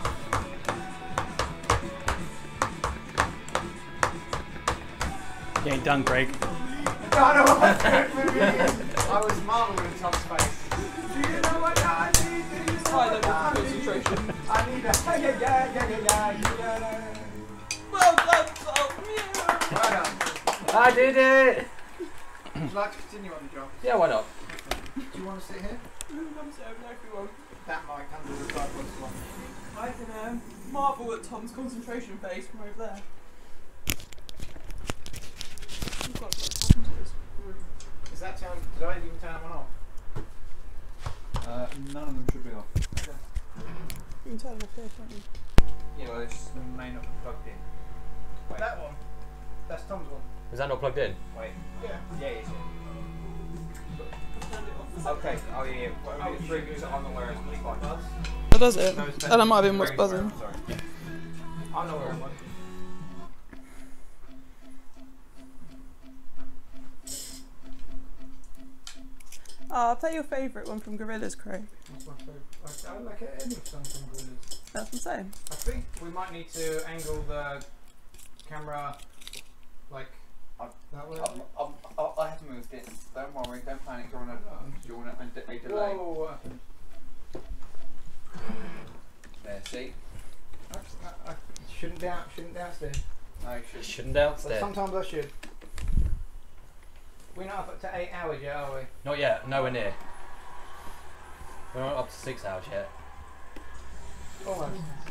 You ain't done, Craig.
I know what's good for me. I was marveling in Tom's face. Do you know what I need? Do you know
High
what
level
I
of
need?
concentration.
I need a yeah, yeah, yeah, yeah, yeah, yeah.
Well done, Tom. Yeah.
Well done.
I did it!
Would you like to continue on the job?
Yeah, why not?
Do you want to sit here?
I'm so everyone.
That mic under the sidewalk one.
I can um, marvel at Tom's concentration face from over there. You've got what's happened to this room.
Is that turn? Did I even turn that one off?
Uh, none of them should be off.
Okay.
You can turn it off here, can't you?
Yeah, well, it's may not be plugged in. Wait. That one. That's Tom's one.
Is that not plugged in?
Wait. Yeah. Yeah, it's in.
Turn it off.
Okay. Oh yeah. Well, oh, three because I'm aware of the spot.
Oh, does it?
No, it's
Oh, that might have been what's
very
buzzing.
aware, Sorry. I'm not aware of one.
Ah, play your favourite one from Gorillaz, Craig.
That's my favourite. I, I like any song from Gorillaz.
That's what I'm saying.
I think we might need to angle the camera like
I've,
that way.
I've, I've, I've, I have moved it. Don't worry. Don't panic. You're on a, you're on a, a, a delay.
Whoa, what happened?
There. See.
I, I, I shouldn't doubt, shouldn't downstairs.
No, you should.
Shouldn't
But
downstairs.
sometimes I should. We're not up to eight hours yet, are we?
Not yet, nowhere near. We're not up to six hours yet.
Almost.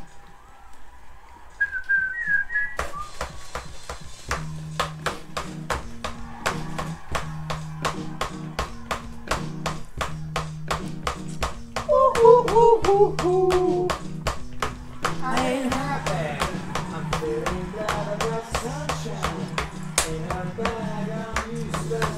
I ain't happy. I'm feeling glad I got sunshine in a bag I'm used to.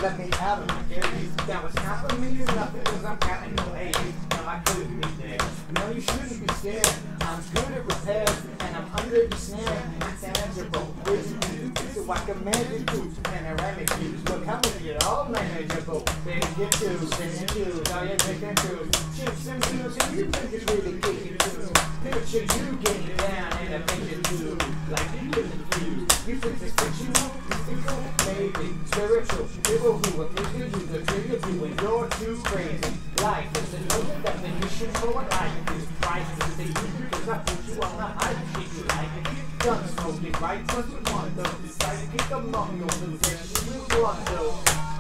let me out of my cage. That was not for me or nothing, cause I'm counting no age. No, I couldn't be there. No, you shouldn't be scared. I'm good at repairs, and I'm under the snare. It's manageable. It's so I can manage to panoramic views. Look how many it all manageable. They get to, send you, all you're taking to. Chips and tunes, and you think it's really kicking to. Picture you getting down in a picture too. Like you couldn't fuse. You think it's fictional? Mystical? Maybe. Spiritual. People who are thinking you the three of you and you're too crazy. Life is another definition for what life is. Priceless. They use you because I put you on the hype shit you like it. Done smoking right, plus with one though. Decide to kick among your possession with one though.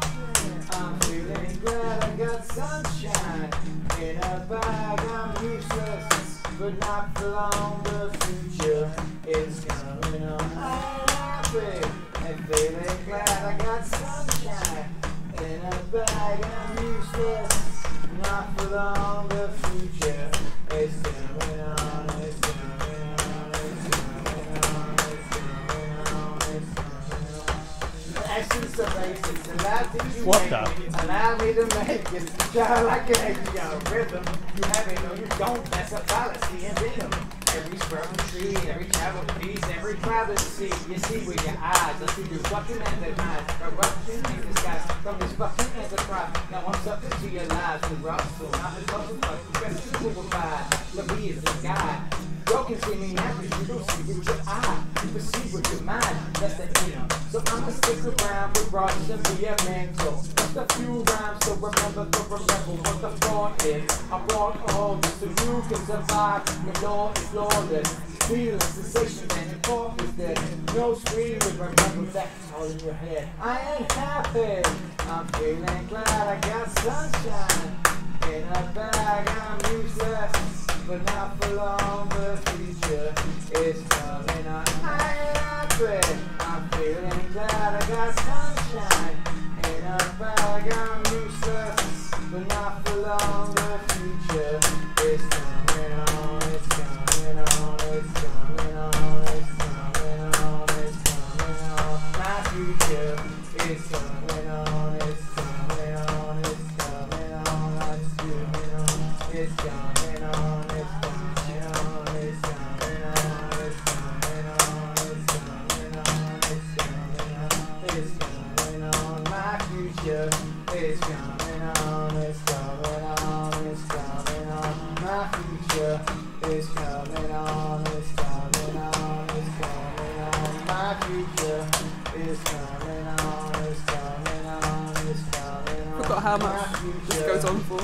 I'm feeling glad I got sunshine in a bag. I'm useless, but not for long. The future is coming on. I'm happy and feeling glad I got sunshine in a bag. I'm useless, not for long. The future is coming on. It's coming on. It's coming on. It's coming on. It's coming on. Essence of basics, and that things you
What
make
the?
it, allow me to make it. Child, I can make you got a rhythm. You have it, no, you don't. That's a fallacy and venom. Every sprouting tree, every travel piece, every cloud that you see, you see with your eyes. I see you fucking enterprise, corruption in the skies from this fucking enterprise. Now I'm subject to your lies, the Russell, not the muscle, but the best you will provide. Let me is the guy. You can see me now, but you don't see with your eye. You perceive with your mind, that's the end. So I'ma stick around with Ross and be a mental. Just a few rhymes, so remember to remember what the thought is. I brought all this so you can survive. Your law is lawless. Feeling sensation and your thought is dead. No screaming, remember that's all in your head. I ain't happy. I'm feeling glad I got sunshine in a bag. I'm useless, but not for long. The future is coming on. I ain't happy. I'm feeling glad I got sunshine in a bag. I'm useless, but not for long. The future is coming on. It's coming on. It's coming on. It's coming on. It's coming on. My future is coming on. It's coming on. It's coming on. It's coming on. It's coming on. It's coming on. It's coming on. It's coming on. It's coming on. It's coming on. It's coming on. My future is coming on. It's coming on. It's coming on. My future is coming on. It's coming on. It's coming on. My future is coming on. It's coming on. It's coming on.
Forgot how much
My
this
future.
goes on for.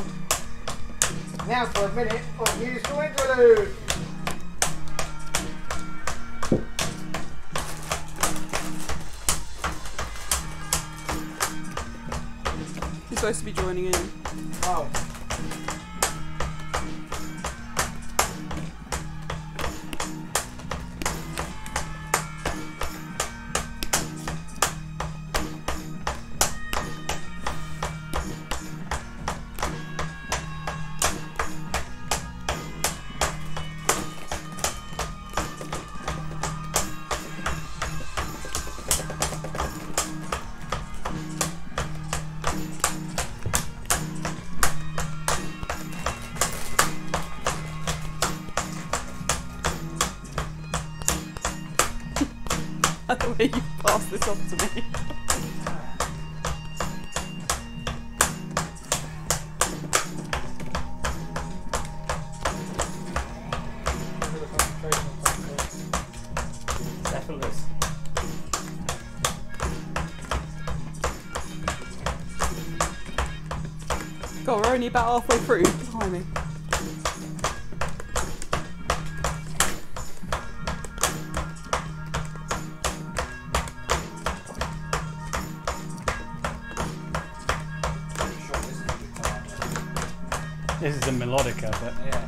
Now for a minute of musical interlude.
You're supposed to be joining in.
Oh.
The way you pass this on to me.
Effortless.
God, we're only about halfway through. Blimey.
This is the melodica, but
Yeah.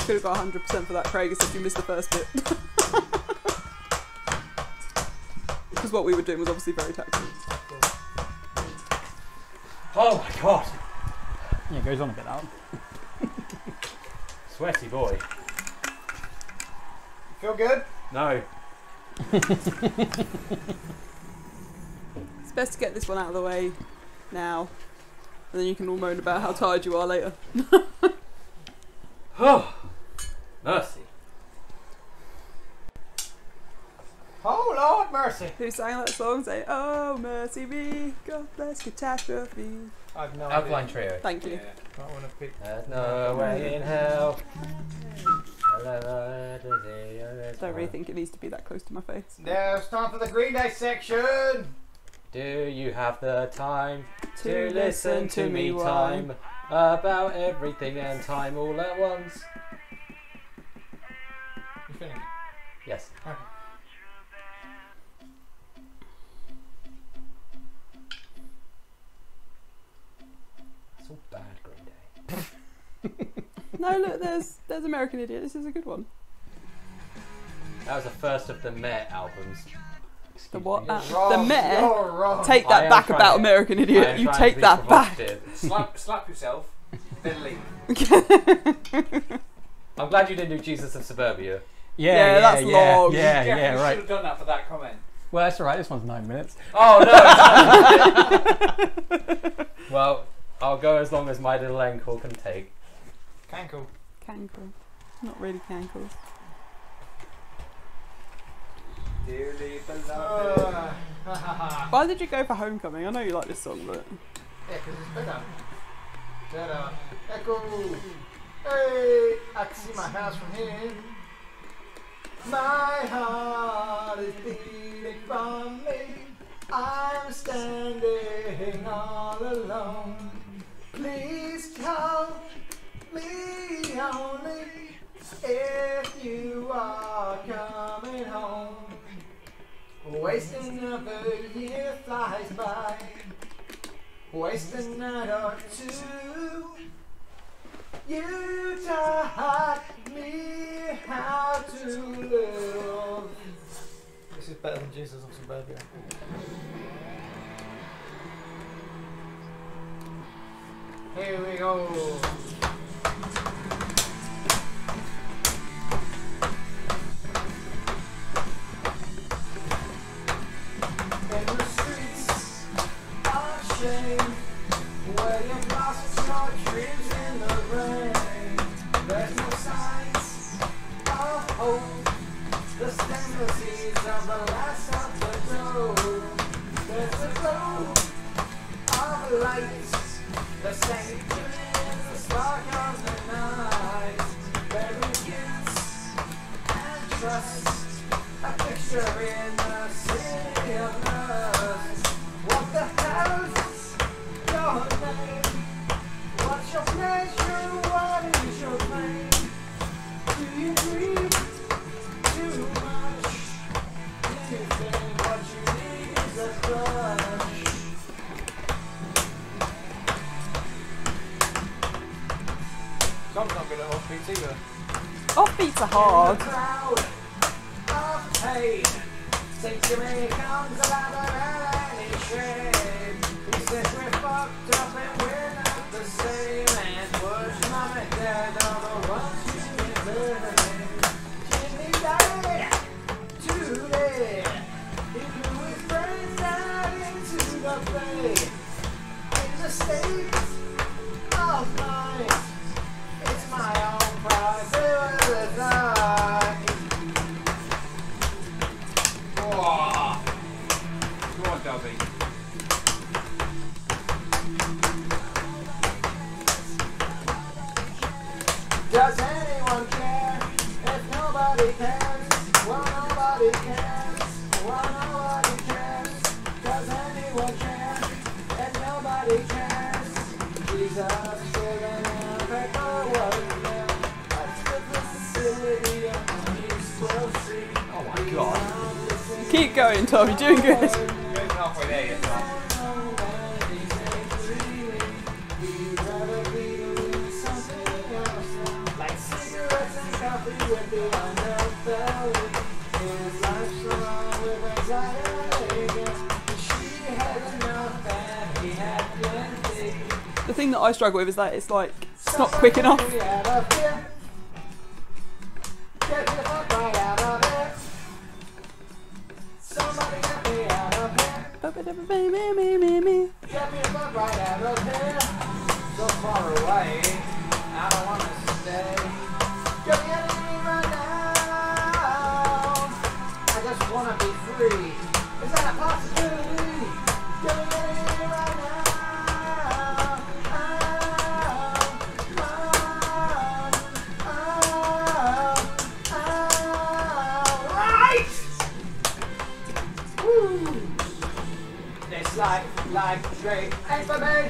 Could have got one hundred percent for that, Craig, except you missed the first bit. Because what we were doing was obviously very tactical.
Oh my god!
Yeah, it goes on a bit out.
Sweaty boy.
Feel good?
No.
It's best to get this one out of the way now, and then you can all moan about how tired you are later.
Oh, mercy.
Oh, Lord mercy.
Who sang that song? Say, oh, mercy me, God bless catastrophe.
I've no
Alkaline
idea.
Trio.
Thank you.
Yeah.
I want to pick.
There's no way in hell.
Don't really think it needs to be that close to my face.
Now it's time for the Green Day section.
Do you have the time
To
to listen to me time about everything and time all at once?
You finished?
Yes.
Okay.
It's all bad, Green Day.
No, look, there's there's American Idiot. This is a good one.
That was the first of the Met albums.
The what?
You're
Uh,
wrong.
the Mayor.
You're wrong.
Take
I
that
am
back
trying
about
to-
American
I
Idiot.
am
You
trying
take
to be
that back.
provocative.
Slap, slap yourself, then leave.
I'm glad you didn't do Jesus of Suburbia.
Yeah,
Yeah,
yeah,
that's
yeah,
long.
yeah,
Jeff,
yeah,
you
right.
should have done that for that comment.
Well, that's all right. This one's nine minutes.
Oh no! Well, I'll go as long as my little ankle can take.
Cankle.
Cankle. Not really cankles.
Dearly beloved.
Uh,
Why did you go for Homecoming? I know you like this song, but
yeah, because it's better. Better. Echo. Hey, I can see my house from here. My heart is beating from me. I'm standing all alone. Please tell me only if you are coming home. Wasting another year flies by. Waste a night or two. You taught me how to live. This is better than Jesus of Suburbia. Here we go. In the streets of shame, where you've lost your dreams in the rain, there's no signs of hope. The stainless seeds of the last of the dough. There's a glow of light, the same in the spark of the night. There is gifts and trust, a picture in the city of lust. What the hell's your name? What's your pleasure? What is your pain? Do you dream too much? Do you think what you need is a crush? Tom's not good at offbeats either.
offbeats are hard.
Crowd of pain. Say to me, comes alive without any shame. He says we're fucked up and we're not the same. And push mom and dad are the ones you deserve. Jimmy died today. He blew his brains out into the bay. In the state of mind, it's my own prize. It was a night.
Oh. Go on, Dobby.
Does anyone care if nobody cares? Well, nobody cares. Well, nobody cares. Does anyone care if nobody cares? Jesus given a paper was there. That's the facility of East twelve Street.
Oh my god.
Keep going, Tom. You're doing good.
You ain't halfway there yet, Tom.
Like cigarettes coffee with the underbelly. His life's wrong with anxiety. She had enough and he had plenty.
The thing that I struggle with is that it's like it's not quick enough.
Get me out of here. Get me the fuck right out of here. Somebody get me out of here. Get me the fuck right out of here. So far away, I don't wanna stay. Get me out of here right now. I just wanna be free. Is that a possibility? Get me out of here right now. This life, life straight, ain't for me.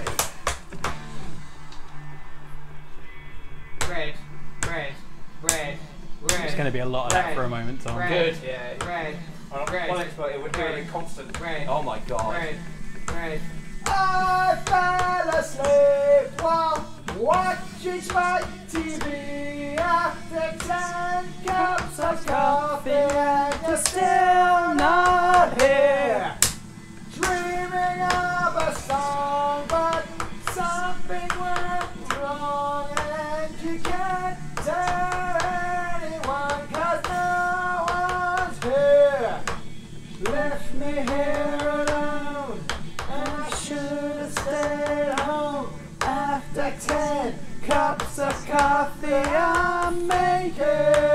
Red, red, red, red.
It's going to be a lot of that for a moment, Tom.
Red,
Good.
Yeah.
red,
On a
red,
one expert, it would be
red,
a constant.
red,
Oh my god.
red, red. I fell asleep while watching my T V after ten cups of coffee and you're still not here. Dreaming of a song, but something went wrong and you can't tell anyone 'cause no one's here. Left me here alone and I should have stayed home. After ten cups of coffee I'm making.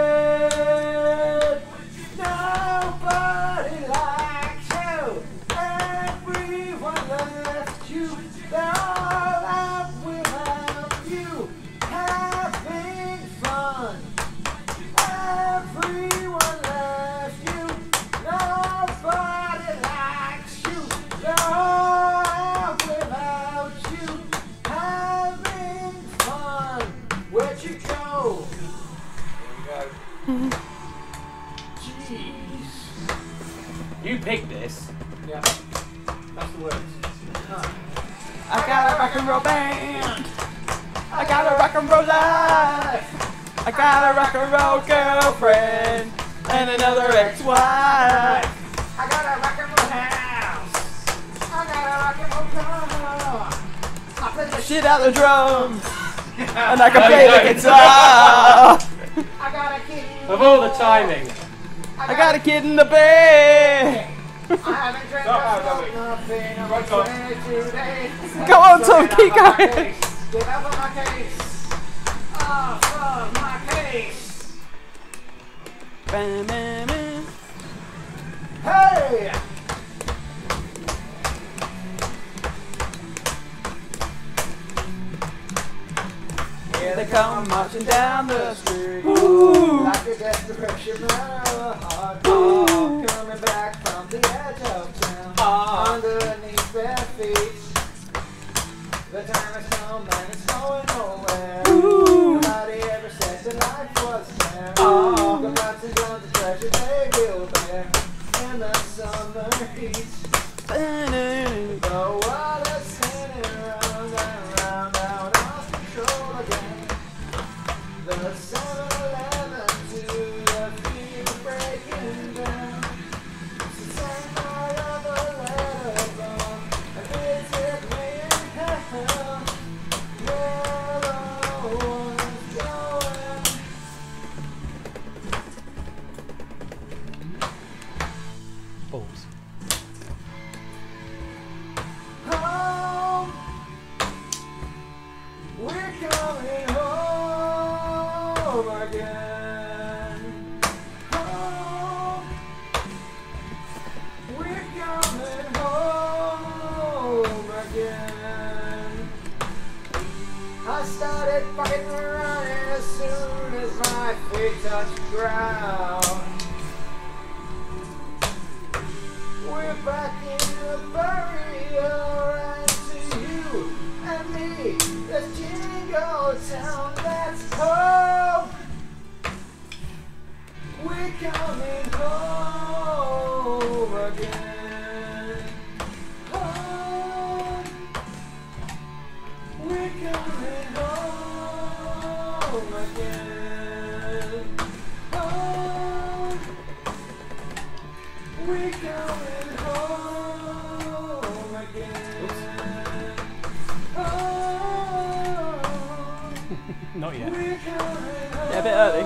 Nobody likes you. Everyone left you. They're all out without you. Having fun. Everyone left you. Nobody likes you. They're all out without you. Having fun. Where'd you go?
There we go.
Jeez.
You picked this.
Yeah. That's the words. Huh.
I got a rock and roll band. I got a rock and roll life. I got a rock and roll girlfriend and another ex-wife.
I got a rock and roll house. I got a rock and roll car. I play the
Shit out the drums and I can play the guitar.
I got a kid.
Of all the timing.
I got a kid in the bed.
I haven't drank
Stop
or
out,
smoked
Dobby.
nothing. I'm
Right on.
today.
Go on,
So
Tom,
get
keep
out of my
going.
case. Get out of my case. Off of my case.
Bam, bam, bam.
Hey!
Here they come marching down the street.
Like a desperation runner of a hard ball, coming back from the edge of town, underneath their feet. The time has come and it's going nowhere. Nobody ever said that life was fair. The gods and guns and treasure they build there in the summer heat. The world is spinning round and round, out of control again. The seven eleven to the fever breaking down. So send my other letters on and visit me in hell. Where the one's going.
Balls.
Home. We're coming home again. Home. We're coming home again. I started fucking running as soon as my feet touched ground. We're back in the barrier, and to you and me, this jingle town that's home. We're coming home again. Home. We're coming home again.
Not yet.
Yeah, a bit early.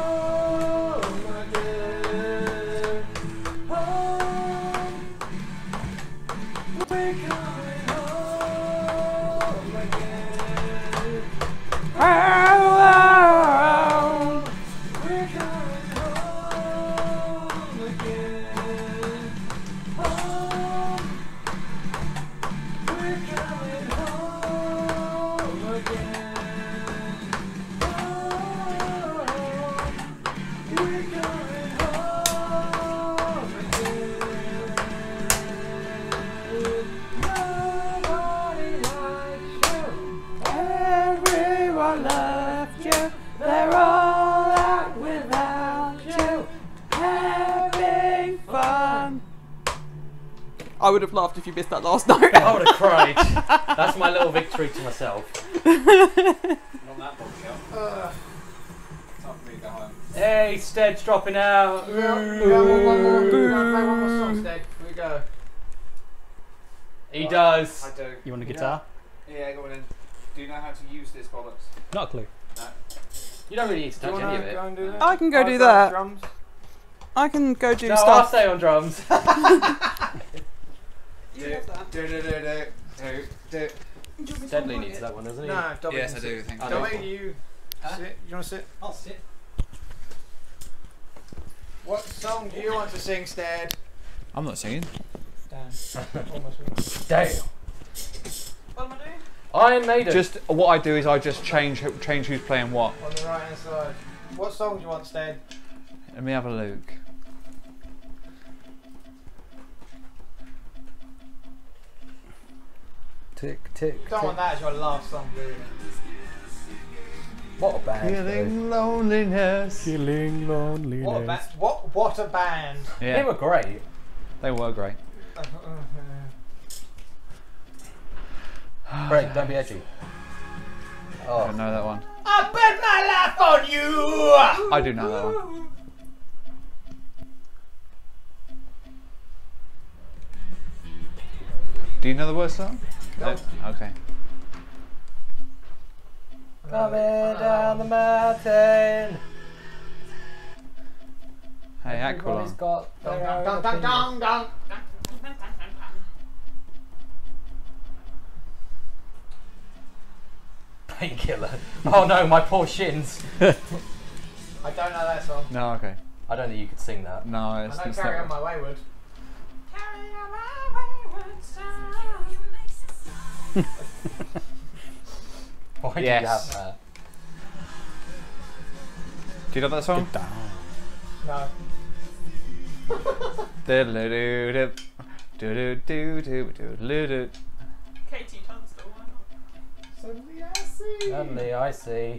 I would have laughed if you missed that last note.
I would have cried. That's my little victory to myself.
Not that bombshell.
Uh,
Time for me to go home.
Hey, Stead's dropping out.
yeah, yeah, one, one more. You wanna play one more song, Stead? Here we go.
He
Right,
does.
I do.
You want a guitar?
Yeah, go on in. Do you know how to use this bollocks?
Not a clue.
No.
You don't really need to
Do you
touch
wanna
any of it.
go and do that?
I can go
I'll
do
grab
that.
Drums.
I can go do
No, I'll
stuff.
stay on drums.
You have that.
Do do do do do do.
Steadley needs that one, doesn't he?
No, Dobby
Yes,
can
I
sit.
do. Thank you.
I
Dobby,
know.
you
Huh?
sit. You want to sit?
I'll sit.
What song do you want to sing, Stead?
I'm not singing.
Dan. Almost.
Damn.
What am I doing?
Iron Maiden.
Just what I do is I just change change who's playing what.
On the right hand side. What song do you want, Stead?
Let me have a look.
Tick, tick.
Don't want that as your last song, do you?
What a band. though.
Feeling loneliness.
Killing loneliness.
What a, ba- what, what a band.
They
Yeah,
were great.
they were great.
Great, don't be edgy.
I
Oh.
don't know that one.
I bet my life on you!
I do know that one. Do you know the words to that?
Nope.
No? Okay.
Coming down the mountain.
Hey,
Everybody's
Aqualung.
got
Dun,
their
dun,
own
dun, dun,
opinion.
dun, dun.
Painkiller. Oh no, my poor shins.
I don't know that song.
No, okay.
I don't think you could sing that.
No,
I
it's,
know
it's
Carry On
not.
My Wayward.
Why do you
Yes.
have that?
Do you know that song?
Down.
No.
Do-do-do-do. Do-do-do-do-do-do-do.
Katie Tunstall, why not?
Suddenly I see.
Suddenly I see.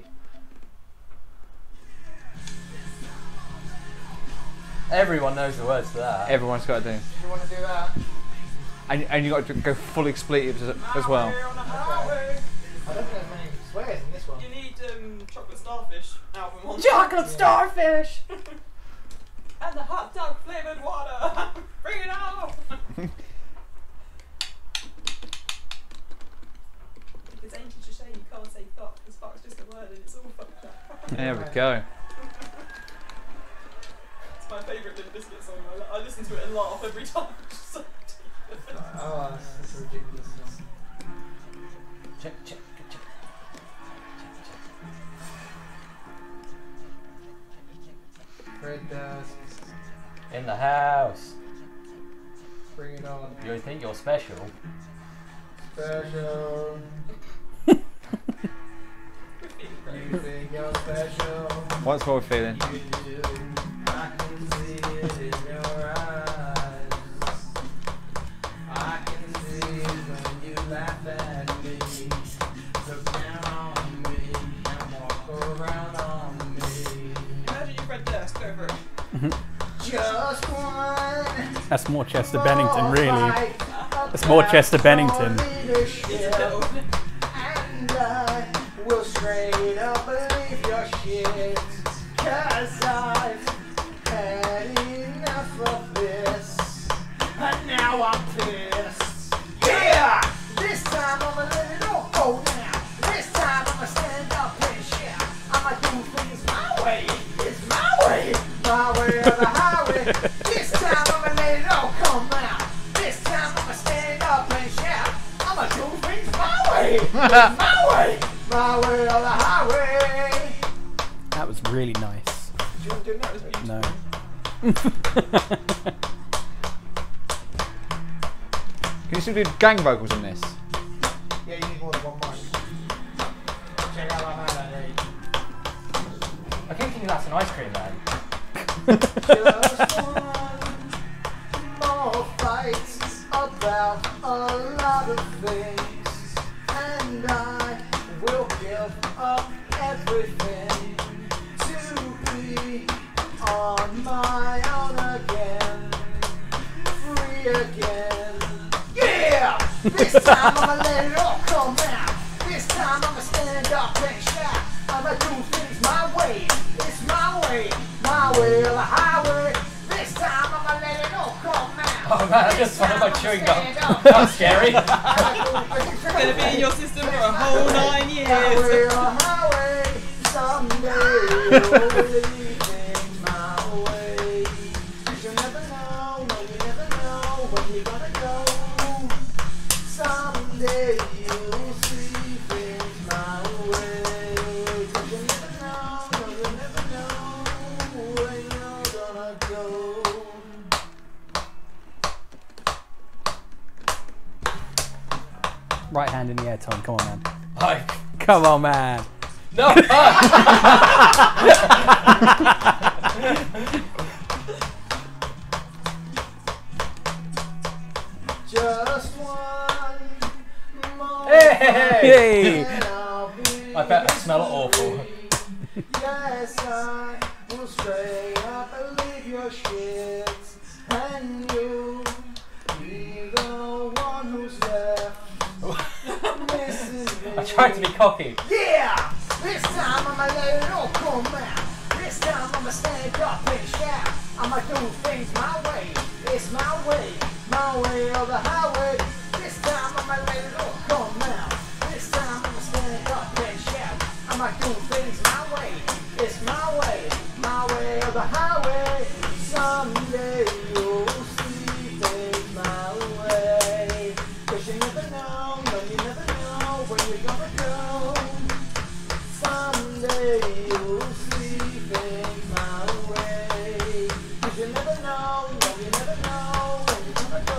Everyone knows the words to that.
Everyone's got to do.
Do you want to do that?
And, and you got to go full expletives as, as well.
Highway on a highway.
I don't think there's many swears in this one.
You need um, chocolate starfish album on.
Chocolate starfish!
And the hot dog flavoured water. Bring it on. It's ancient to say you can't say fuck because fuck's just a word and it's all fucked up.
There we go.
It's my favourite Limp Bizkit song. I, li- I listen to it and laugh every time. It's just so ridiculous.
Oh, that's, that's a ridiculous song.
Check, check, check.
Fred Durst,
In the house.
bring it on.
You think you're special?
Special. You think you're special.
What's what we're feeling?
You do. I can see it in your eyes. I can see it when you laugh at me. Look down on me and walk around on me.
Imagine you Fred Durst, go for it.
Just one.
That's more Chester Bennington, really.
fight
That's more Chester Bennington.
leadership.
It's a little.
And I will straight up believe your shit. Cause I've had enough of this. And now I'm pissed. Yeah! This time I'ma let it all go now. This time I'ma stand up and shout. I'ma my way or the highway. This time I'ma let it all come out. This time I'ma stand up and shout. I'ma do things my way. My way. My way or the highway.
That was really nice.
Do you want to do that? It was beautiful.
No.
Can you still do gang vocals on this?
Yeah, you need more than one mic. Check out my man there.
I keep thinking that's an ice cream man.
Just one more fight about a lot of things, and I will give up everything to be on my own again, free again. Yeah! This time I'ma let it all come out. This time I'ma stand up and shout. I'ma do things my way. It's my way, my way or the highway. This time I'ma let it all come out.
Oh man, I just swallowed my chewing gum. That's scary.
It's going to be in your system for a whole nine years.
Highway or highway, someday you'll leave things my way. 'Cause you never know, no, you never know when you're gonna go. Someday you'll see things my way. 'Cause you never know, no, you never know when you're gonna go.
Right hand in the air, Tom. Come on, man.
Hi.
Come on, man.
No.
Just one more
Hey!
Hey!
and I'll be
I bet I smell awful.
Yes, I will straight up and leave your shit, and you be the one who's left. Misses me.
I tried to be cocky.
Yeah! This time I'ma let it all come out. This time I'ma stand up and shout. I'ma do things my way. It's my way, my way or the highway. This time I'ma let it all come out. This time I'ma stand up and shout. I'ma do things my way. It's my way, my way or the highway. Someday you'll see things my way. 'Cause you never know, no, you never know where you're gonna go. Someday you'll see things my way. 'Cause you never know, no, you never know where you're gonna go.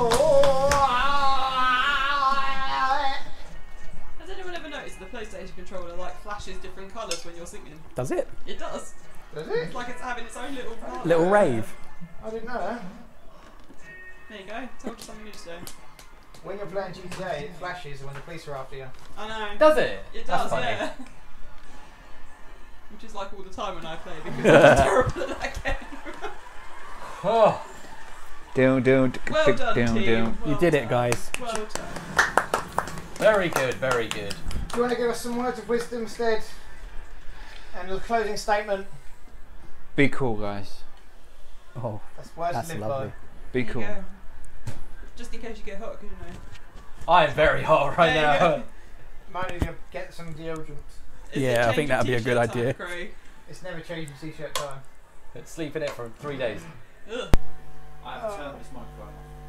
Has anyone ever noticed the PlayStation controller like flashes different colours when you're singing?
Does it?
It does.
Does
It's
it?
like it's having its own little part.
Little rave.
I didn't know that.
There you go. Told you something new today.
When you're playing G T A, it flashes when the police are after you.
I know.
Does it?
It
That's
does,
funny.
yeah. Which is like all the time when I play because I'm terrible at that game.
Oh.
Down, down,
Well done,
down,
team.
down.
You
Well
did it,
done.
guys.
Well done.
Very good, very good.
Do you want to give us some words of wisdom instead? And a closing statement.
Be cool, guys.
Oh,
That's words
that's
to live
lovely.
Be
There you
cool.
go. Just in case you get hot, because you know.
I am very hot right
There you
now.
go.
Might need to get some deodorant.
Is
Yeah,
it
I
change
think
of
that'd be a good
t-shirt time,
idea.
Craig?
It's never changed the t-shirt time.
Sleep in it for three days.
Ugh.
I have to turn this microphone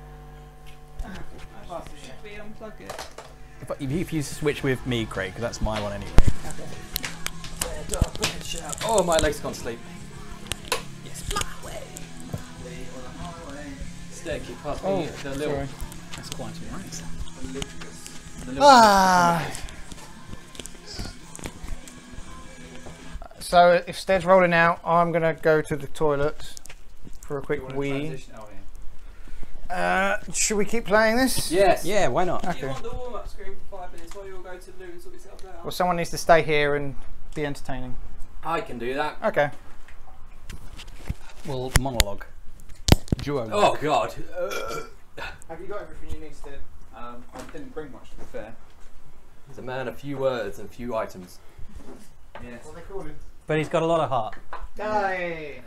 off.
I should be unplug it.
If, if you- if you switch with me, Craig, 'cause that's my one anyway.
Oh, my leg's gone to sleep. Stair keep past me.
Oh,
the little.
sorry. That's quite alright.
The little
Ah. So if Stead's rolling out, I'm gonna go to the toilet for a quick wee.
Oh, yeah.
Uh, should we keep playing this?
Yes.
Yeah, why not?
Do
Okay.
you want the warm-up screen for five minutes while you all go to the loo and sort yourself out?
Well, someone needs to stay here and be entertaining.
I can do that.
Okay.
We'll monologue. Duo.
Oh God.
Have you got everything you need, Stead?
Um, I didn't bring much to be fair.
He's a man of few words and few items.
Yes.
What are they calling?
But he's got a lot of heart.
Die.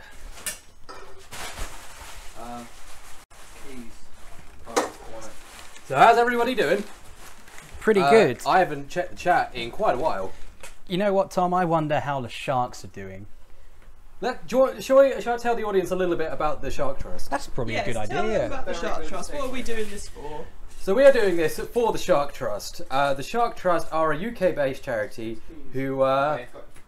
Um, keys. Oh, wallet.
So how's everybody doing?
Pretty
Uh,
good.
I haven't checked the chat in quite a while.
You know what, Tom? I wonder how the Sharks are doing.
Let, do you want, shall, I, shall I tell the audience a little bit about the Shark Trust?
That's probably
Yes,
a good
tell them
idea.
about the
Very
Shark
good
Trust. What are we doing this for?
So we are doing this for the Shark Trust. Uh, the Shark Trust are a U K-based charity who uh,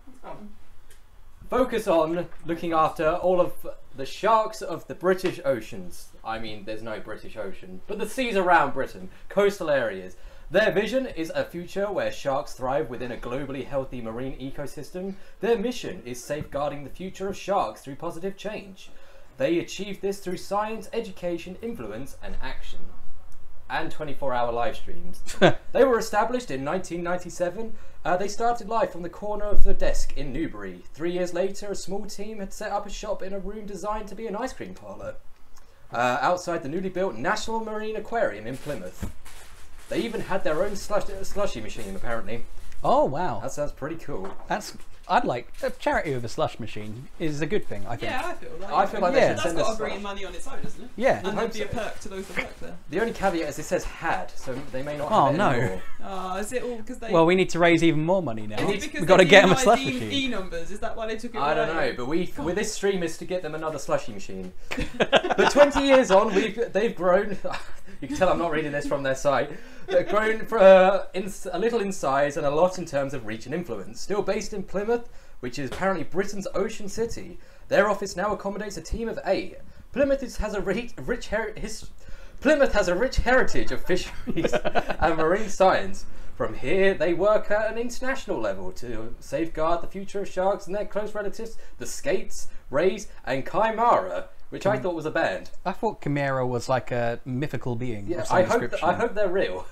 focus on looking after all of the sharks of the British oceans. I mean, there's no British ocean, but the seas around Britain, coastal areas. Their vision is a future where sharks thrive within a globally healthy marine ecosystem. Their mission is safeguarding the future of sharks through positive change. They achieve this through science, education, influence, and action. And twenty-four hour live streams. They were established in nineteen ninety-seven. Uh, they started life on the corner of the desk in Newbury. Three years later, a small team had set up a shop in a room designed to be an ice cream parlour uh, outside the newly built National Marine Aquarium in Plymouth. They even had their own slush slushy machine, apparently.
Oh wow,
That sounds pretty cool.
that's. I'd like a charity with a slush machine is a good thing. I think.
Yeah, I feel like.
I feel like
Yeah.
they should
That's
send
got
us
to bring in
slush.
money on its own, isn't it?
Yeah.
And
hope
there'd be a
so.
perk to those that work there.
The only caveat is it says had, so they may not
Oh,
have it
no.
anymore.
Oh, is it all because they?
Well, we need to raise even more money now.
is it
needs-
because
We've got to
they
get them a
demonise
slush
E-
machine.
E numbers. Is that why they took it?
I don't
away?
know, but we with this stream is to get them another slushy machine. But twenty years on, we've they've grown. You can tell I'm not reading this from their site. They've grown for uh, in, a little in size and a lot in terms of reach and influence. Still based in Plymouth, which is apparently Britain's ocean city. Their office now accommodates a team of eight. Plymouth is, has a rich, rich heri- his, Plymouth has a rich heritage of fisheries and marine science. From here, they work at an international level to safeguard the future of sharks and their close relatives, the skates, rays, and chimera, which I thought was a band.
I thought Chimera was like a mythical being.
Yeah,
of some
I hope, th-
description.
I hope they're real.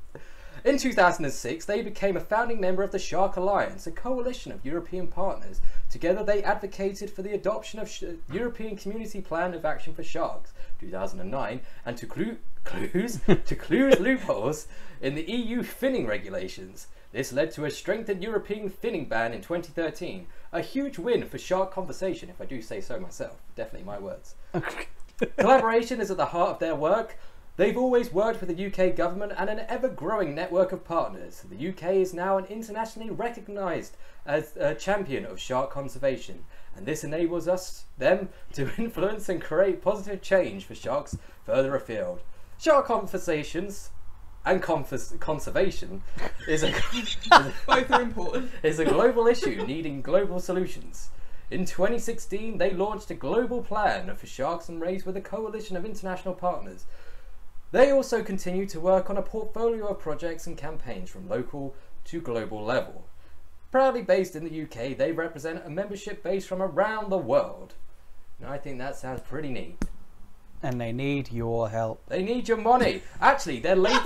In two thousand six, they became a founding member of the Shark Alliance, a coalition of European partners. Together, they advocated for the adoption of sh- European Community Plan of Action for Sharks, two thousand nine, and to clu- clues to close loopholes in the E U finning regulations. This led to a strengthened European finning ban in twenty thirteen. A huge win for shark conversation, if I do say so myself. Definitely my words. Collaboration is at the heart of their work. They've always worked with the U K government and an ever-growing network of partners. The U K is now an internationally recognised as a champion of shark conservation, and this enables us, them, to influence and create positive change for sharks further afield. Shark conversations and confis- conservation is a,
Both are important.
is a global issue needing global solutions. In twenty sixteen, they launched a global plan for sharks and rays with a coalition of international partners. They also continue to work on a portfolio of projects and campaigns from local to global level. Proudly based in the U K, they represent a membership base from around the world. And I think that sounds pretty neat.
And they need your help.
They need your money. Actually, they're late.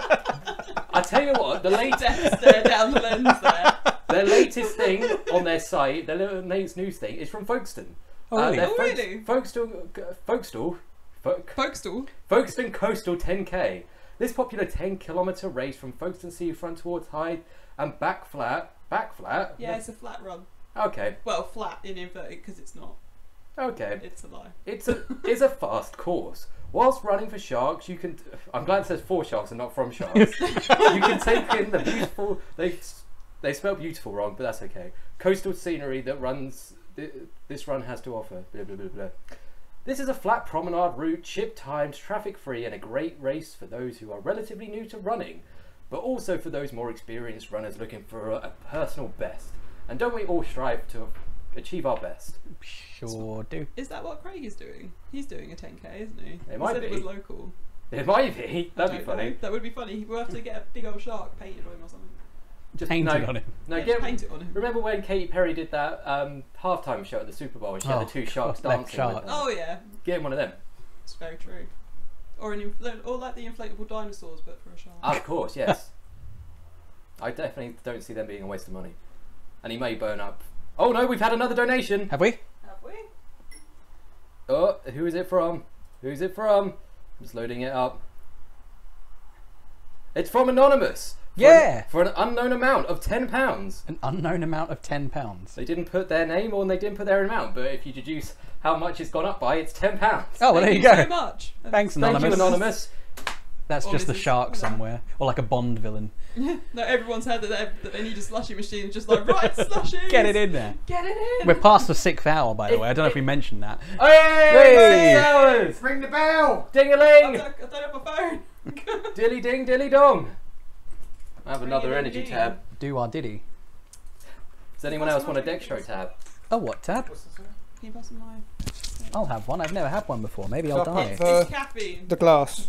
I tell you what, the latest,
Stare down the lens there.
their latest thing on their site, their little latest news thing, is from Folkestone.
Oh, really?
their
Oh,
Folks-
really?
Folkestone, Folkestone, Folk-
Folkestone.
Folkestone Coastal ten K. This popular ten kilometre race from Folkestone seafront towards Hythe and back flat, back flat.
Yeah, it's a flat run.
Okay,
Well, flat in inverted because it's not.
okay.
It's a lie.
It's a it's a fast course. Whilst running for sharks, you can. I'm glad it says for sharks and not from sharks. You can take in the beautiful. They they spell beautiful wrong, but that's okay. Coastal scenery that runs. This run has to offer. Blah blah blah blah. This is a flat promenade route, ship timed, traffic free, and a great race for those who are relatively new to running, but also for those more experienced runners looking for a, a personal best. And don't we all strive to achieve our best?
Sure do.
Is that what Craig is doing? He's doing a ten K, isn't he?
It might
he said
be.
it was local.
It might be.
I
That'd be
don't
funny.
know. That would be funny. We'll have to get a big old shark painted on him or something.
Just
Painted
no,
on him.
No,
Yeah,
get,
just paint it on him.
remember when Katy Perry did that um, halftime show at the Super Bowl and she had
Oh,
the two sharks
God, left
dancing?
shark.
With her?
Oh yeah,
Get him one of them.
it's very true. Or an infl- or like the inflatable dinosaurs, but for a shark.
Of course, yes. I definitely don't see them being a waste of money. And he may burn up. Oh no, we've had another donation.
Have we?
Have we?
Oh, who is it from? Who's it from? I'm just loading it up. It's from Anonymous. For
Yeah.
An, for an unknown amount of ten pounds.
An unknown amount of ten pounds.
They didn't put their name or they didn't put their amount, but if you deduce how much it's gone up by, it's ten pounds.
Oh well, there
Thank
you
you
go.
so much.
Thanks,
Thank
Anonymous.
you, Anonymous.
That's
Or
just
is
the
this-
shark
no.
somewhere, or like a Bond villain.
No, everyone's heard that they, that they need a slushy machine. Just like right, slushy.
Get it in there.
Get it in.
We're past the sixth hour, by the way. I don't know if we mentioned that.
Hey!
Hey!
Six hours!
Ring the bell!
Ding a
I
ling!
don't, I don't have my phone.
Dilly ding, dilly dong. I have another
Ring a
energy
ding.
tab.
Do our diddy.
Does anyone else want a dextro tab?
Oh, what tab?
Can you pass them mine?
I'll have one. I've never had one before. Maybe I'll
So
die.
I've got
It's caffeine.
the glass.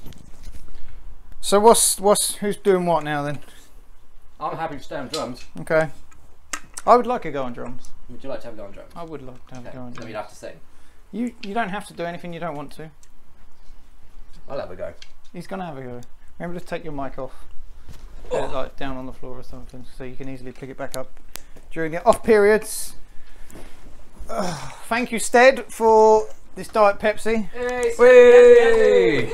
So what's what's who's doing what now then?
I'm happy to stay on drums.
Okay. I would like a go on drums.
Would you like to have a go on drums?
I would like to have
Okay,
a go on
then we'd
drums.
have to sing.
You you don't have to do anything you don't want to.
I'll have a go.
He's gonna have a go. Remember to take your mic off. Put it like down on the floor or something, so you can easily pick it back up during the off periods. Ugh, thank you, Stead, for this Diet Pepsi.
Hey,
Whey!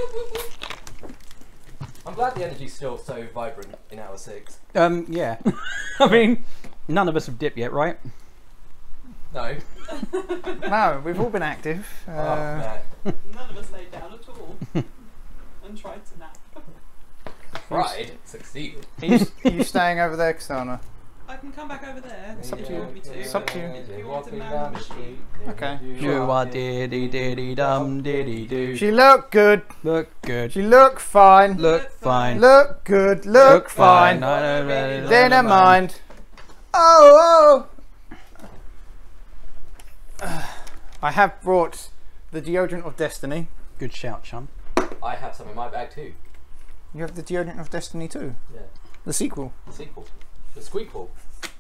I'm glad the energy's still so vibrant in hour six.
Um, yeah. I mean, none of us have dipped yet, right?
No.
No, we've all been active. Uh,
oh, man.
None of us laid down at all and tried to nap.
Tried. Succeeded.
are, you, are you staying over there, Ksana?
I can come back over there
It's up
if
to
you
you.
want me to.
It's up to you.
If you want to man the machine.
Okay.
Do a diddy diddy dum diddy do.
She looked good.
Look good.
She looked fine.
Look fine.
Look good. Look fine.
No, no, no, no,
Then
no,
I
no.
mind. Oh, oh. I have brought the deodorant of destiny.
Good shout, chum.
I have some in my bag too.
You have the deodorant of destiny too.
Yeah.
The sequel.
The sequel. The squeakquel.